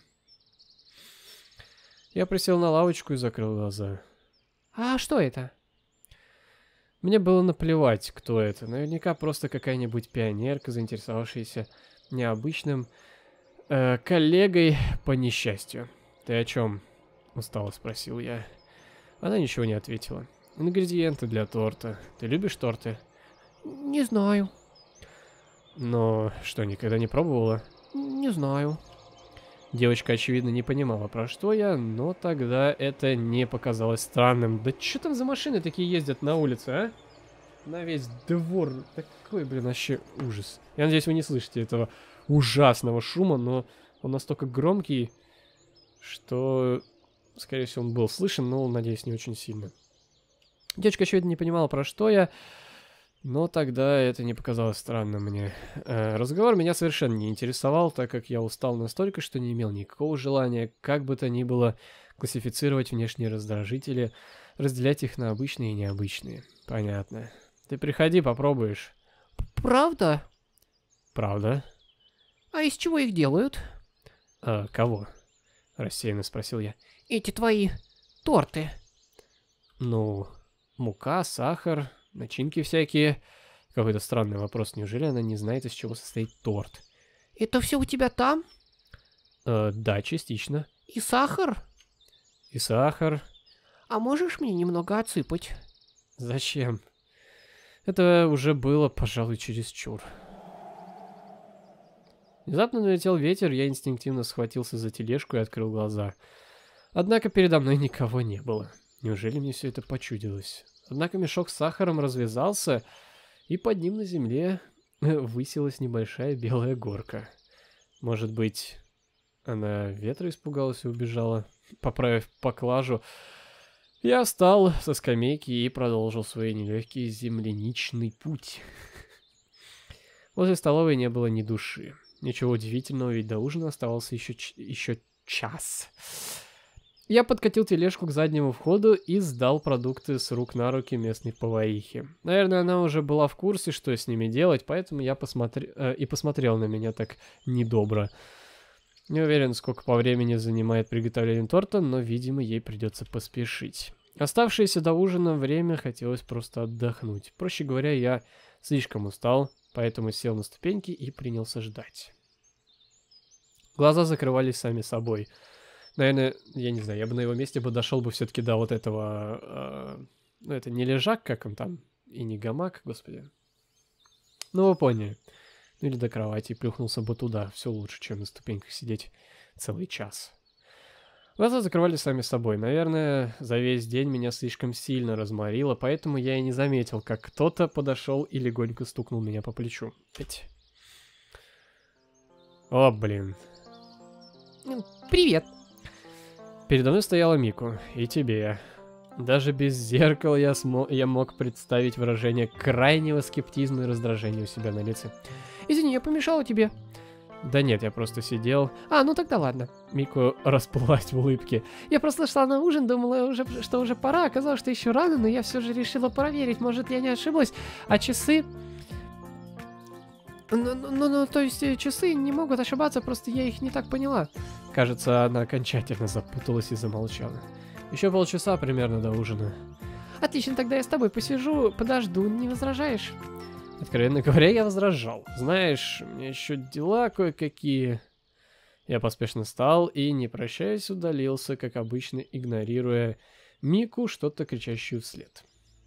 Я присел на лавочку и закрыл глаза. А что это? Мне было наплевать, кто это. Наверняка просто какая-нибудь пионерка, заинтересовавшаяся необычным э, коллегой по несчастью. «Ты о чем?» — устало спросил я. Она ничего не ответила. «Ингредиенты для торта. Ты любишь торты?» Не знаю. Но что, никогда не пробовала? Не знаю. Девочка, очевидно, не понимала, про что я, но тогда это не показалось странным. Да что там за машины такие ездят на улице, а? На весь двор. Такой, блин, вообще ужас. Я надеюсь, вы не слышите этого ужасного шума, но он настолько громкий, что, скорее всего, он был слышен, но, надеюсь, не очень сильно. Девочка, очевидно, не понимала, про что я, но тогда это не показалось странным мне. Э, разговор меня совершенно не интересовал, так как я устал настолько, что не имел никакого желания, как бы то ни было, классифицировать внешние раздражители, разделять их на обычные и необычные. Понятно. Ты приходи, попробуешь. Правда? Правда? А из чего их делают? А, кого? Рассеянно спросил я. Эти твои торты. Ну, мука, сахар, начинки всякие. Какой-то странный вопрос. Неужели она не знает, из чего состоит торт? Это все у тебя там? Э, да, частично. И сахар? И сахар. А можешь мне немного отсыпать? Зачем? Это уже было, пожалуй, чересчур. Внезапно налетел ветер, я инстинктивно схватился за тележку и открыл глаза. Однако передо мной никого не было. Неужели мне все это почудилось? Однако мешок с сахаром развязался, и под ним на земле высилась небольшая белая горка. Может быть, она ветра испугалась и убежала? Поправив поклажу, я встал со скамейки и продолжил свой нелегкий земляничный путь. Возле столовой не было ни души. Ничего удивительного, ведь до ужина оставался еще, ч еще час. Я подкатил тележку к заднему входу и сдал продукты с рук на руки местной поварихе. Наверное, она уже была в курсе, что с ними делать, поэтому я посмотр... э, и посмотрел на меня так недобро. Не уверен, сколько по времени занимает приготовление торта, но, видимо, ей придется поспешить. Оставшееся до ужина время хотелось просто отдохнуть. Проще говоря, я слишком устал, поэтому сел на ступеньки и принялся ждать. Глаза закрывались сами собой. Наверное, я не знаю, я бы на его месте бы дошел бы все-таки до вот этого... Э, ну, это не лежак, как он там, и не гамак, господи. Ну, вы поняли. Ну, или до кровати, и плюхнулся бы туда. Все лучше, чем на ступеньках сидеть целый час. Глаза закрывались сами собой. Наверное, за весь день меня слишком сильно разморило, поэтому я и не заметил, как кто-то подошел и легонько стукнул меня по плечу. Эть. О, блин. Привет. Передо мной стояла Мику, и тебе. Даже без зеркала я, смо я мог представить выражение крайнего скептизма и раздражения у себя на лице. Извини, я помешала тебе. Да нет, я просто сидел. А, ну тогда ладно. Мику расплылась в улыбке. Я просто шла на ужин, думала, уже, что уже пора. Оказалось, что еще рано, но я все же решила проверить, может, я не ошиблась. А часы... Ну, ну, ну, то есть часы не могут ошибаться, просто я их не так поняла. Кажется, она окончательно запуталась и замолчала. Еще полчаса примерно до ужина. Отлично, тогда я с тобой посижу, подожду, не возражаешь? Откровенно говоря, я возражал. Знаешь, у меня еще дела кое-какие. Я поспешно встал и, не прощаясь, удалился, как обычно, игнорируя Мику, что-то кричащую вслед.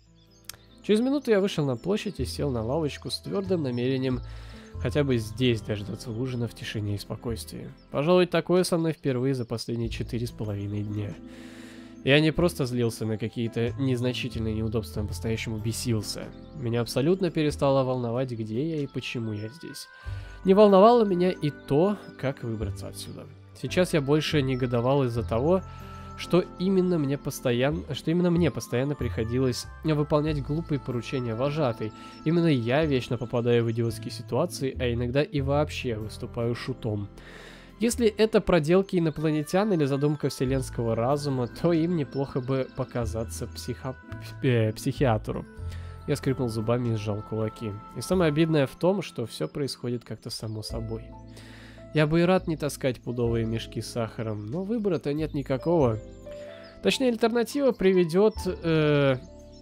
Через минуту я вышел на площадь и сел на лавочку с твердым намерением хотя бы здесь дождаться ужина в тишине и спокойствии. Пожалуй, такое со мной впервые за последние четыре с половиной дня. Я не просто злился на какие-то незначительные неудобства, а по-настоящему бесился. Меня абсолютно перестало волновать, где я и почему я здесь. Не волновало меня и то, как выбраться отсюда. Сейчас я больше негодовал из-за того, что именно мне постоянно, что именно мне постоянно приходилось выполнять глупые поручения вожатой. Именно я вечно попадаю в идиотские ситуации, а иногда и вообще выступаю шутом. Если это проделки инопланетян или задумка вселенского разума, то им неплохо бы показаться психо... э, психиатру. Я скрипнул зубами и сжал кулаки. И самое обидное в том, что все происходит как-то само собой. Я бы и рад не таскать пудовые мешки с сахаром, но выбора-то нет никакого. Точнее, альтернатива приведет э,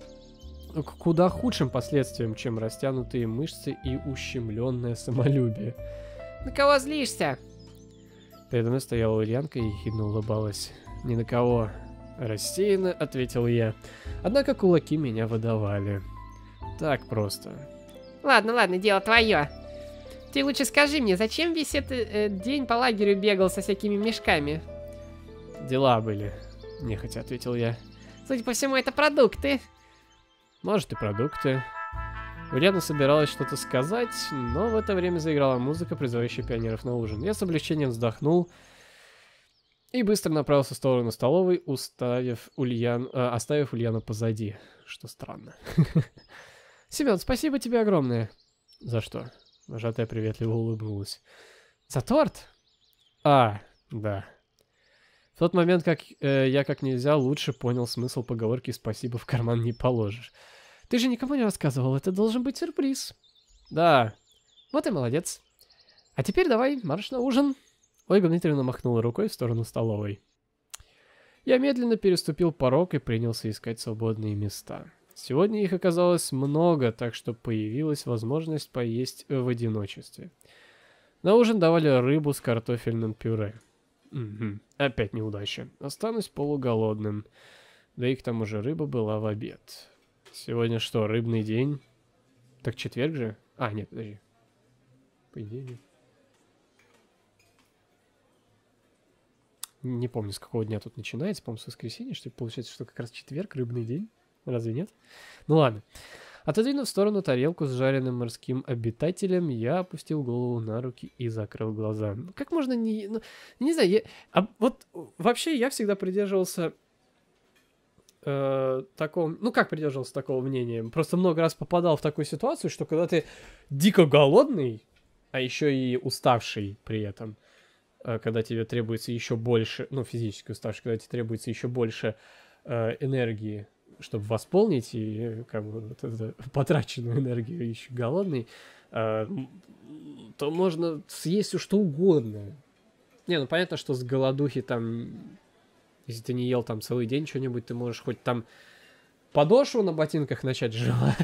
к куда худшим последствиям, чем растянутые мышцы и ущемленное самолюбие. На кого злишься? Передо мной стояла Ульянка и ехидно улыбалась. «Ни на кого», — рассеянно ответил я. Однако кулаки меня выдавали. Так просто. Ладно, ладно, дело твое. Ты лучше скажи мне, зачем весь этот э, день по лагерю бегал со всякими мешками? Дела были, нехотя ответил я. Судя по всему, это продукты. Может, и продукты. Ульяна собиралась что-то сказать, но в это время заиграла музыка, призывающая пионеров на ужин. Я с облегчением вздохнул и быстро направился в сторону столовой, уставив Ульян... э, оставив Ульяну позади. Что странно. Семен, спасибо тебе огромное. За что? Вожатая приветливо улыбнулась. За торт? А, да. В тот момент, как э, я как нельзя лучше понял смысл поговорки «спасибо в карман не положишь». Ты же никому не рассказывал, это должен быть сюрприз. Да. Вот и молодец. А теперь давай, марш на ужин. Ольга Дмитриевна махнула рукой в сторону столовой. Я медленно переступил порог и принялся искать свободные места. Сегодня их оказалось много, так что появилась возможность поесть в одиночестве. На ужин давали рыбу с картофельным пюре. Угу. Опять неудача. Останусь полуголодным. Да и к тому же рыба была в обед. Сегодня что, рыбный день? Так четверг же? А, нет, подожди. Понедельник. Не помню, с какого дня тут начинается. По-моему, с воскресенья, что ли? Получается, что как раз четверг, рыбный день. Разве нет? Ну ладно. Отодвинув в сторону тарелку с жареным морским обитателем, я опустил голову на руки и закрыл глаза. Как можно не... Ну, не знаю, я... А вот вообще я всегда придерживался... Э, такого... Ну как придерживался такого мнения? Просто много раз попадал в такую ситуацию, что когда ты дико голодный, а еще и уставший при этом, э, когда тебе требуется еще больше, ну, физически уставший, когда тебе требуется еще больше э, энергии, чтобы восполнить, и как бы вот эту потраченную энергию еще голодный, э, то можно съесть все что угодно. Не, ну понятно, что с голодухи там, если ты не ел там целый день что-нибудь, ты можешь хоть там подошву на ботинках начать жевать.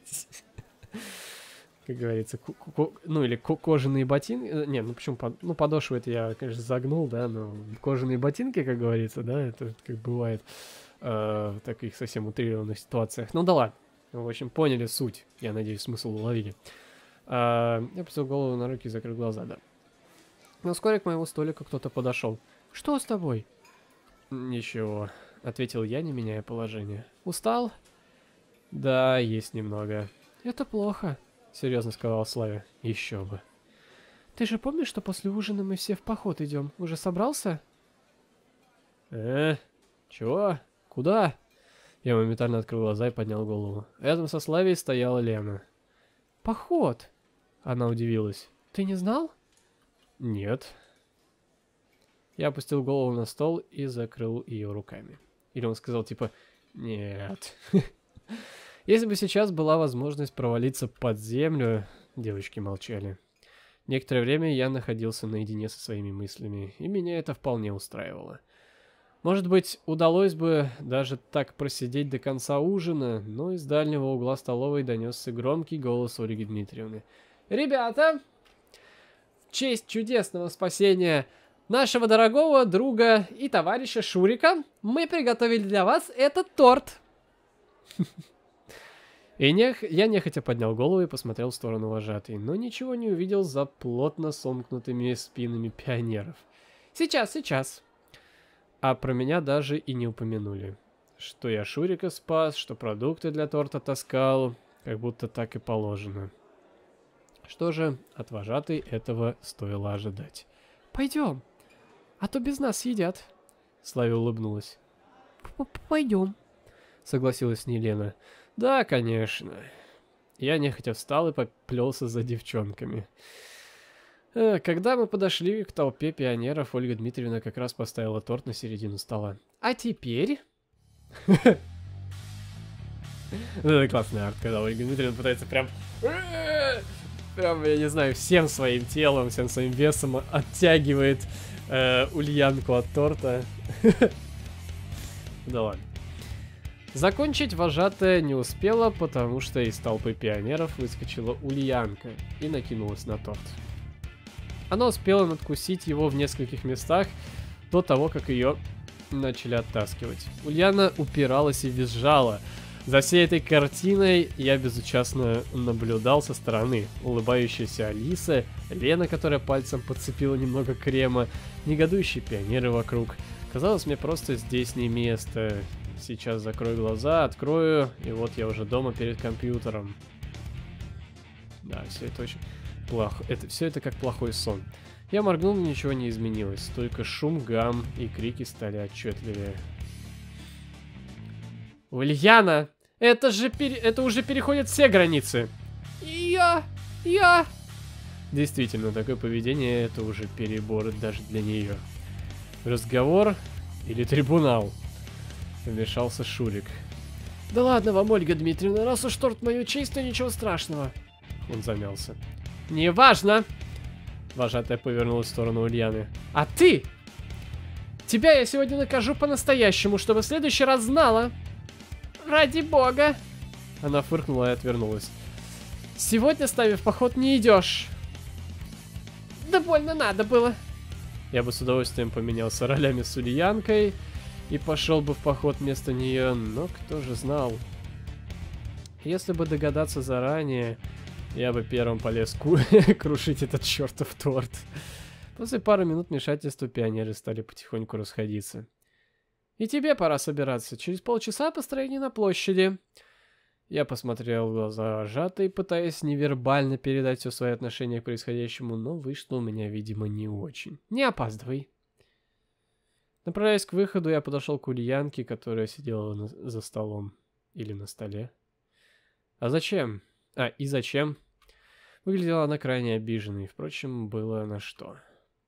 Как говорится, ну или кожаные ботинки. Не, ну почему, ну подошву это я, конечно, загнул, да, но кожаные ботинки, как говорится, да, это как бывает в таких совсем утрированных ситуациях. Ну да ладно. В общем, поняли суть. Я надеюсь, смысл уловили. Я опустил голову на руки и закрыл глаза, да. Но вскоре к моему столику кто-то подошел. «Что с тобой?» «Ничего», — ответил я, не меняя положение. «Устал?» «Да, есть немного». «Это плохо», — серьезно сказал Славя. «Еще бы». «Ты же помнишь, что после ужина мы все в поход идем? Уже собрался?» «Э? Чего? Куда?» Я моментально открыл глаза и поднял голову. Рядом со Славей стояла Лена. «Поход?» Она удивилась. «Ты не знал?» «Нет». Я опустил голову на стол и закрыл ее руками. Или он сказал типа «нет». Если бы сейчас была возможность провалиться под землю, девочки молчали. Некоторое время я находился наедине со своими мыслями, и меня это вполне устраивало. Может быть, удалось бы даже так просидеть до конца ужина, но из дальнего угла столовой донесся громкий голос Ольги Дмитриевны. «Ребята, в честь чудесного спасения нашего дорогого друга и товарища Шурика мы приготовили для вас этот торт!» И нех... я нехотя поднял голову и посмотрел в сторону вожатой, но ничего не увидел за плотно сомкнутыми спинами пионеров. «Сейчас, сейчас!» А про меня даже и не упомянули. Что я Шурика спас, что продукты для торта таскал, как будто так и положено. Что же, от вожатой этого стоило ожидать. «Пойдем, а то без нас едят», — Славя улыбнулась. «Пойдем», — согласилась с ней Лена. «Да, конечно». Я нехотя встал и поплелся за девчонками. Когда мы подошли к толпе пионеров, Ольга Дмитриевна как раз поставила торт на середину стола. «А теперь...» Это классный арт, когда Ольга Дмитриевна пытается прям... Прям, я не знаю, всем своим телом, всем своим весом оттягивает э, Ульянку от торта. Да ладно. Закончить вожатая не успела, потому что из толпы пионеров выскочила Ульянка и накинулась на торт. Она успела надкусить его в нескольких местах до того, как ее начали оттаскивать. Ульяна упиралась и визжала. За всей этой картиной я безучастно наблюдал со стороны. Улыбающаяся Алиса, Лена, которая пальцем подцепила немного крема, негодующие пионеры вокруг. Казалось, мне просто здесь не место. Сейчас закрою глаза, открою, и вот я уже дома перед компьютером. Да, все это очень плохо. Это, все это как плохой сон. Я моргнул, но ничего не изменилось. Только шум, гам и крики стали отчетливее. «Ульяна! Это же пере... это уже переходит все границы!» «Я... я...» Действительно, такое поведение — это уже перебор даже для нее. «Разговор или трибунал?» Вмешался Шурик. «Да ладно вам, Ольга Дмитриевна, раз уж торт мою честь, то ничего страшного». Он замялся. «Неважно!» Вожатая повернулась в сторону Ульяны. «А ты? Тебя я сегодня накажу по-настоящему, чтобы в следующий раз знала!» «Ради бога!» Она фыркнула и отвернулась. «Сегодня с нами в поход не идешь!» «Да больно надо было!» Я бы с удовольствием поменялся ролями с Ульянкой и пошел бы в поход вместо нее, но кто же знал? Если бы догадаться заранее, я бы первым полез крушить этот чертов торт. После пары минут вмешательства пионеры стали потихоньку расходиться. «И тебе пора собираться. Через полчаса построение на площади». Я посмотрел в глаза вожатой, пытаясь невербально передать все свое отношение к происходящему, но вышло у меня, видимо, не очень. «Не опаздывай». Направляясь к выходу, я подошел к Ульянке, которая сидела на... за столом. Или на столе. «А зачем?» А, и зачем? Выглядела она крайне обиженной. Впрочем, было на что.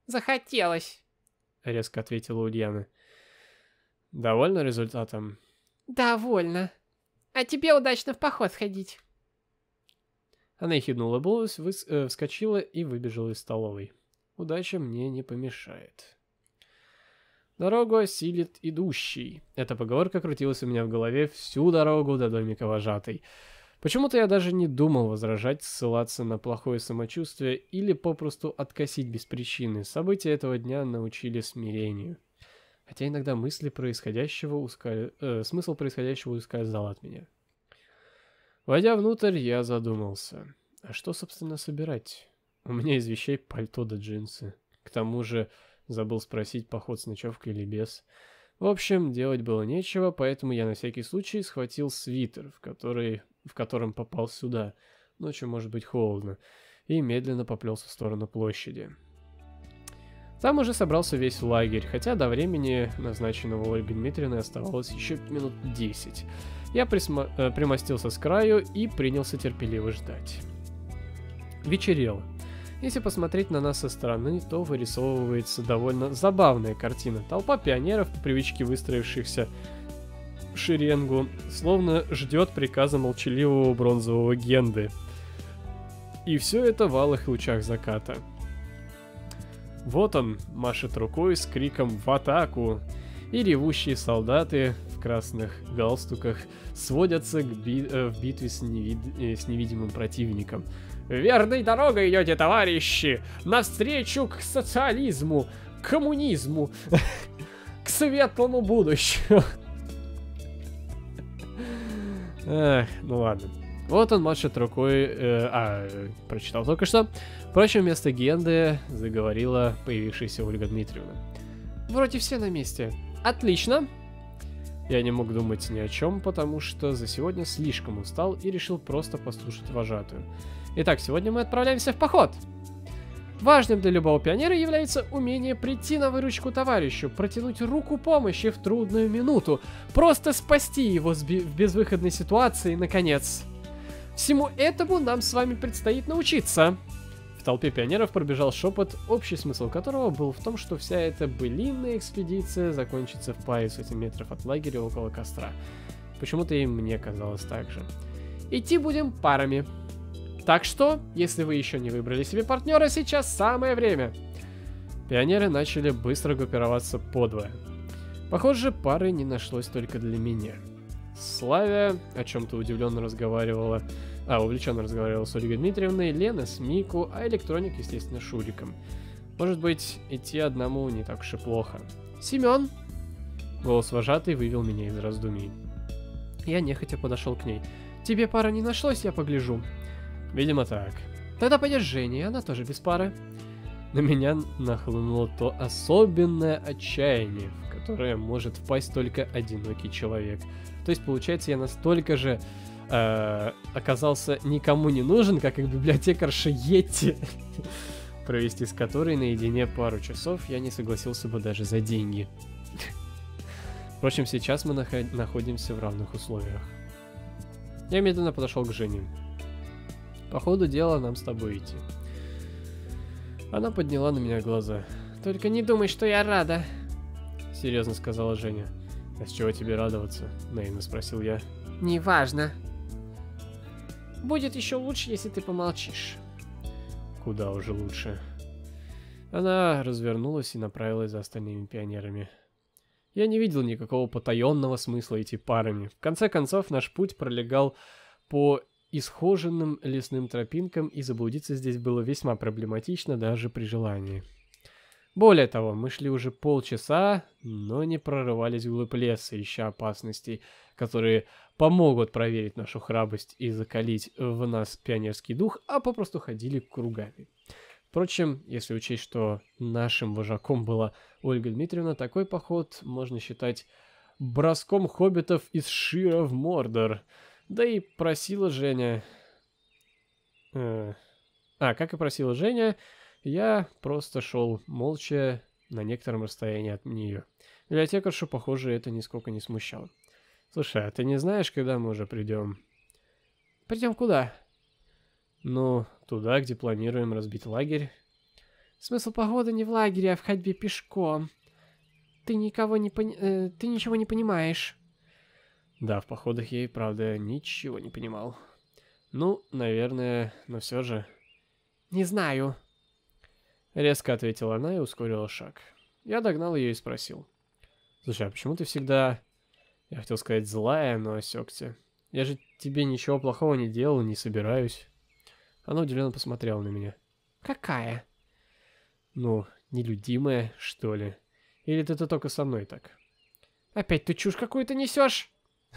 Захотелось. Резко ответила Ульяна. Довольна результатом? Довольно. А тебе удачно в поход сходить. Она ехидно улыбнулась, выс- э, вскочила и выбежала из столовой. Удача мне не помешает. Дорогу осилит идущий. Эта поговорка крутилась у меня в голове всю дорогу до домика вожатой. Почему-то я даже не думал возражать, ссылаться на плохое самочувствие или попросту откосить без причины. События этого дня научили смирению. Хотя иногда мысли происходящего ускаль... э, смысл происходящего ускользал от меня. Войдя внутрь, я задумался. А что, собственно, собирать? У меня из вещей пальто да джинсы. К тому же забыл спросить, поход с ночевкой или без. В общем, делать было нечего, поэтому я на всякий случай схватил свитер, в, который... в котором попал сюда. Ночью может быть холодно. И медленно поплелся в сторону площади. Там уже собрался весь лагерь, хотя до времени, назначенного Ольгой Дмитриевной, оставалось еще минут десять. Я присма... э, примостился с краю и принялся терпеливо ждать. Вечерело. Если посмотреть на нас со стороны, то вырисовывается довольно забавная картина. Толпа пионеров, по привычке выстроившихся в шеренгу, словно ждет приказа молчаливого бронзового Генды. И все это в алых лучах заката. Вот он машет рукой с криком «В атаку!», и ревущие солдаты в красных галстуках сводятся к би- э, в битве с, невид... э, с невидимым противником. «Верной дорогой идете, товарищи! Навстречу к социализму, к коммунизму, к светлому будущему!» Эх, ну ладно. Вот он машет рукой, э, а, э, прочитал только что. Впрочем, вместо Генды заговорила появившаяся Ольга Дмитриевна. Вроде все на месте. Отлично. Я не мог думать ни о чем, потому что за сегодня слишком устал и решил просто послушать вожатую. Итак, сегодня мы отправляемся в поход. Важным для любого пионера является умение прийти на выручку товарищу, протянуть руку помощи в трудную минуту, просто спасти его в безвыходной ситуации, наконец. Всему этому нам с вами предстоит научиться. В толпе пионеров пробежал шепот, общий смысл которого был в том, что вся эта былинная экспедиция закончится в паре сотен метров от лагеря около костра. Почему-то и мне казалось так же. Идти будем парами. Так что, если вы еще не выбрали себе партнера, сейчас самое время. Пионеры начали быстро группироваться подвое. Похоже, пары не нашлось только для меня. Славя о чем-то удивленно разговаривала, а, увлеченно разговаривала с Ольгой Дмитриевной, Лена с Мику, а электроник, естественно, Шуриком. Может быть, идти одному не так уж и плохо. Семен! Голос вожатый вывел меня из раздумий. Я нехотя подошел к ней. Тебе пара не нашлось, я погляжу. Видимо так. Тогда пойдешь Жене, она тоже без пары. На меня нахлынуло то особенное отчаяние, в которое может впасть только одинокий человек. То есть, получается, я настолько же э, оказался никому не нужен, как и библиотекарша Йетти, провести с которой наедине пару часов я не согласился бы даже за деньги. Впрочем, сейчас мы наход- находимся в равных условиях. Я медленно подошел к Жене. По ходу дела нам с тобой идти. Она подняла на меня глаза. Только не думай, что я рада. Серьезно сказала Женя. А с чего тебе радоваться? Наивно спросил я. Неважно. Будет еще лучше, если ты помолчишь. Куда уже лучше. Она развернулась и направилась за остальными пионерами. Я не видел никакого потаенного смысла идти парами. В конце концов, наш путь пролегал по исхоженным лесным тропинкам, и заблудиться здесь было весьма проблематично даже при желании. Более того, мы шли уже полчаса, но не прорывались вглубь леса, ища опасностей, которые помогут проверить нашу храбрость и закалить в нас пионерский дух, а попросту ходили кругами. Впрочем, если учесть, что нашим вожаком была Ольга Дмитриевна, такой поход можно считать броском хоббитов из Шира в Мордор. Да и просила Женя... Э... А, как и просила Женя, я просто шел молча на некотором расстоянии от нее. Библиотекаршу, похоже, это нисколько не смущало. Слушай, а ты не знаешь, когда мы уже придем? Придем куда? Ну, туда, где планируем разбить лагерь. Смысл похода не в лагере, а в ходьбе пешком. Ты никого не пони... э, ты ничего не понимаешь. Да, в походах я и правда ничего не понимал. Ну, наверное, но все же... Не знаю. Резко ответила она и ускорила шаг. Я догнал ее и спросил. Слушай, а почему ты всегда... Я хотел сказать злая, но осекся. Я же тебе ничего плохого не делал, не собираюсь. Она удивленно посмотрела на меня. Какая? Ну, нелюдимая, что ли? Или ты -то только со мной так? Опять ты чушь какую-то несешь?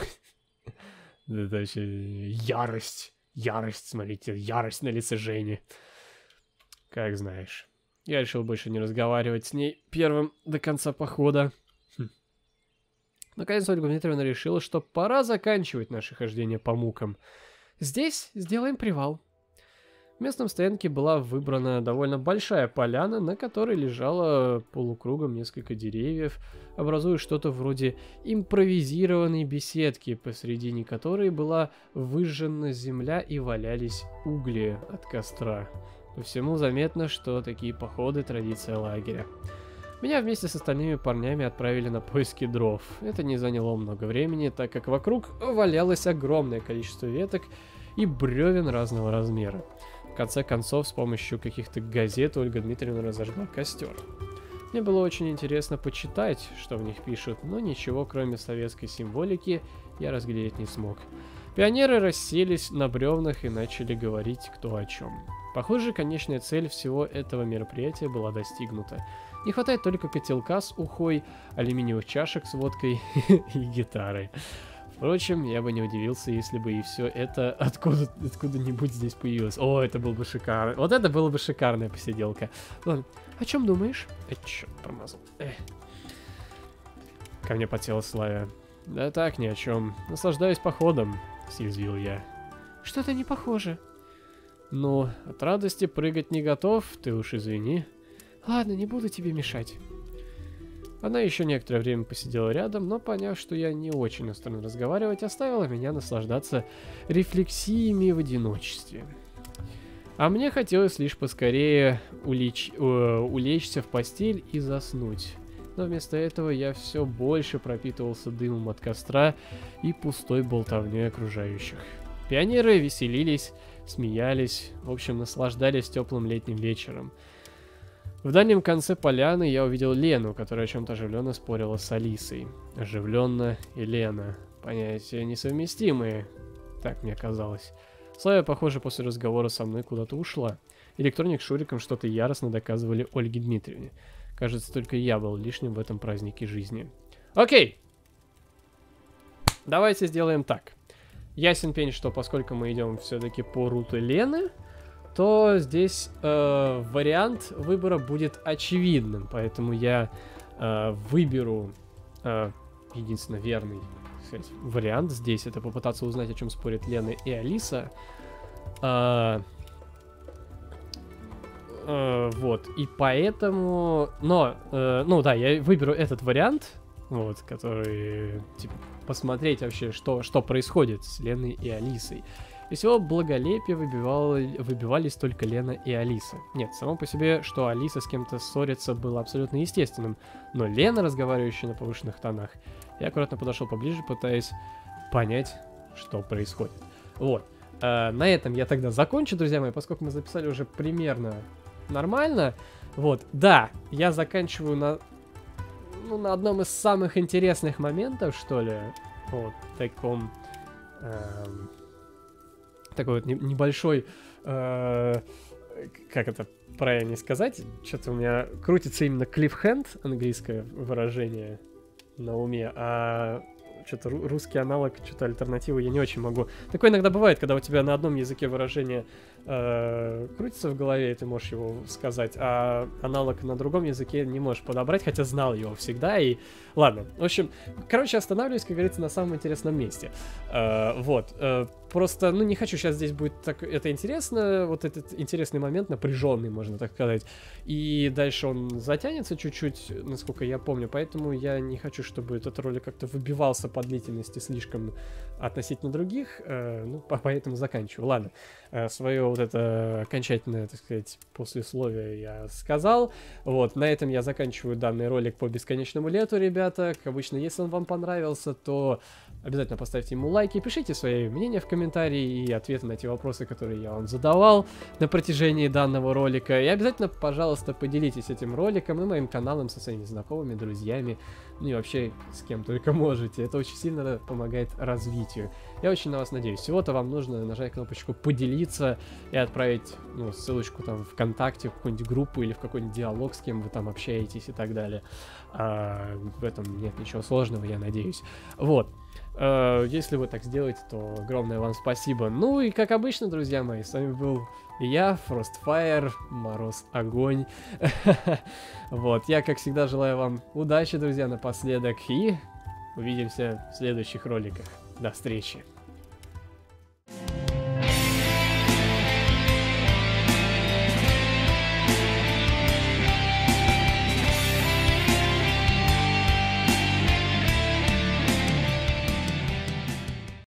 Да это вообще ярость. Ярость, смотрите, ярость на лице Жени. Как знаешь. Я решил больше не разговаривать с ней первым до конца похода. Хм. Наконец Ольга Дмитриевна решила, что пора заканчивать наше хождение по мукам. Здесь сделаем привал. В местном стоянке была выбрана довольно большая поляна, на которой лежало полукругом несколько деревьев, образуя что-то вроде импровизированной беседки, посредине которой была выжжена земля и валялись угли от костра. По всему заметно, что такие походы — традиция лагеря. Меня вместе с остальными парнями отправили на поиски дров. Это не заняло много времени, так как вокруг валялось огромное количество веток и бревен разного размера. В конце концов, с помощью каких-то газет Ольга Дмитриевна разожгла костер. Мне было очень интересно почитать, что в них пишут, но ничего, кроме советской символики, я разглядеть не смог. Пионеры расселись на бревнах и начали говорить кто о чем. Похоже, конечная цель всего этого мероприятия была достигнута. Не хватает только котелка с ухой, алюминиевых чашек с водкой и гитары. Впрочем, я бы не удивился, если бы и все это откуда, откуда-нибудь здесь появилось. О, это был бы шикарно. Вот это была бы шикарная посиделка. Ладно, о чем думаешь? Эй, черт, промазал. Эх. Ко мне подсела Славя. Да так, ни о чем. Наслаждаюсь походом, съязвил я. Что-то не похоже. Ну, от радости прыгать не готов, ты уж извини. Ладно, не буду тебе мешать. Она еще некоторое время посидела рядом, но, поняв, что я не очень настроен разговаривать, оставила меня наслаждаться рефлексиями в одиночестве. А мне хотелось лишь поскорее улечь, э, улечься в постель и заснуть. Но вместо этого я все больше пропитывался дымом от костра и пустой болтовней окружающих. Пионеры веселились, смеялись, в общем, наслаждались теплым летним вечером. В дальнем конце поляны я увидел Лену, которая о чем-то оживленно спорила с Алисой. Оживленно и Лена. Понятия несовместимые, так мне казалось. Славя, похоже, после разговора со мной куда-то ушла. Электроник с Шуриком что-то яростно доказывали Ольге Дмитриевне. Кажется, только я был лишним в этом празднике жизни. Окей! Давайте сделаем так. Ясен пень, что поскольку мы идем все-таки по руте Лены, то здесь э, вариант выбора будет очевидным, поэтому я э, выберу э, единственно верный, сказать, вариант здесь. Это попытаться узнать, о чем спорят Лена и Алиса. Э, э, вот, и поэтому... Но, э, ну да, я выберу этот вариант, вот, который, типа, посмотреть вообще, что, что происходит с Леной и Алисой. Из всего благолепия выбивали, выбивались только Лена и Алиса. Нет, само по себе, что Алиса с кем-то ссорится, было абсолютно естественным. Но Лена, разговаривающая на повышенных тонах, я аккуратно подошел поближе, пытаясь понять, что происходит. Вот. А, на этом я тогда закончу, друзья мои, поскольку мы записали уже примерно нормально. Вот, да, я заканчиваю на, ну, на одном из самых интересных моментов, что ли. Вот, таком... Эм... такой вот небольшой, э, как это правильно сказать, что-то у меня крутится именно cliffhanger, английское выражение на уме, а что-то русский аналог, что-то альтернативу я не очень могу. Такое иногда бывает, когда у тебя на одном языке выражение э, крутится в голове, и ты можешь его сказать, а аналог на другом языке не можешь подобрать, хотя знал его всегда, и ладно. В общем, короче, останавливаюсь, как говорится, на самом интересном месте. Э, вот. Э, просто, ну, не хочу, сейчас здесь будет так, это интересно, вот этот интересный момент, напряженный, можно так сказать, и дальше он затянется чуть-чуть, насколько я помню, поэтому я не хочу, чтобы этот ролик как-то выбивался по длительности слишком относительно других, э, ну, поэтому заканчиваю. Ладно, э, свое вот это окончательное, так сказать, послесловие я сказал. Вот, на этом я заканчиваю данный ролик по бесконечному лету, ребята. Как обычно, если он вам понравился, то обязательно поставьте ему лайки, пишите свои мнения в комментарии и ответы на те вопросы, которые я вам задавал на протяжении данного ролика. И обязательно, пожалуйста, поделитесь этим роликом и моим каналом со своими знакомыми, друзьями, ну и вообще с кем только можете. Это очень сильно помогает развитию. Я очень на вас надеюсь. Всего-то вам нужно нажать кнопочку «Поделиться» и отправить, ну, ссылочку там ВКонтакте, в какую-нибудь группу или в какой-нибудь диалог, с кем вы там общаетесь и так далее. А, в этом нет ничего сложного, я надеюсь. Вот. А, если вы так сделаете, то огромное вам спасибо. Ну и как обычно, друзья мои, с вами был я, Frostfire, Мороз Огонь. Вот, я, как всегда, желаю вам удачи, друзья, напоследок, и увидимся в следующих роликах. До встречи.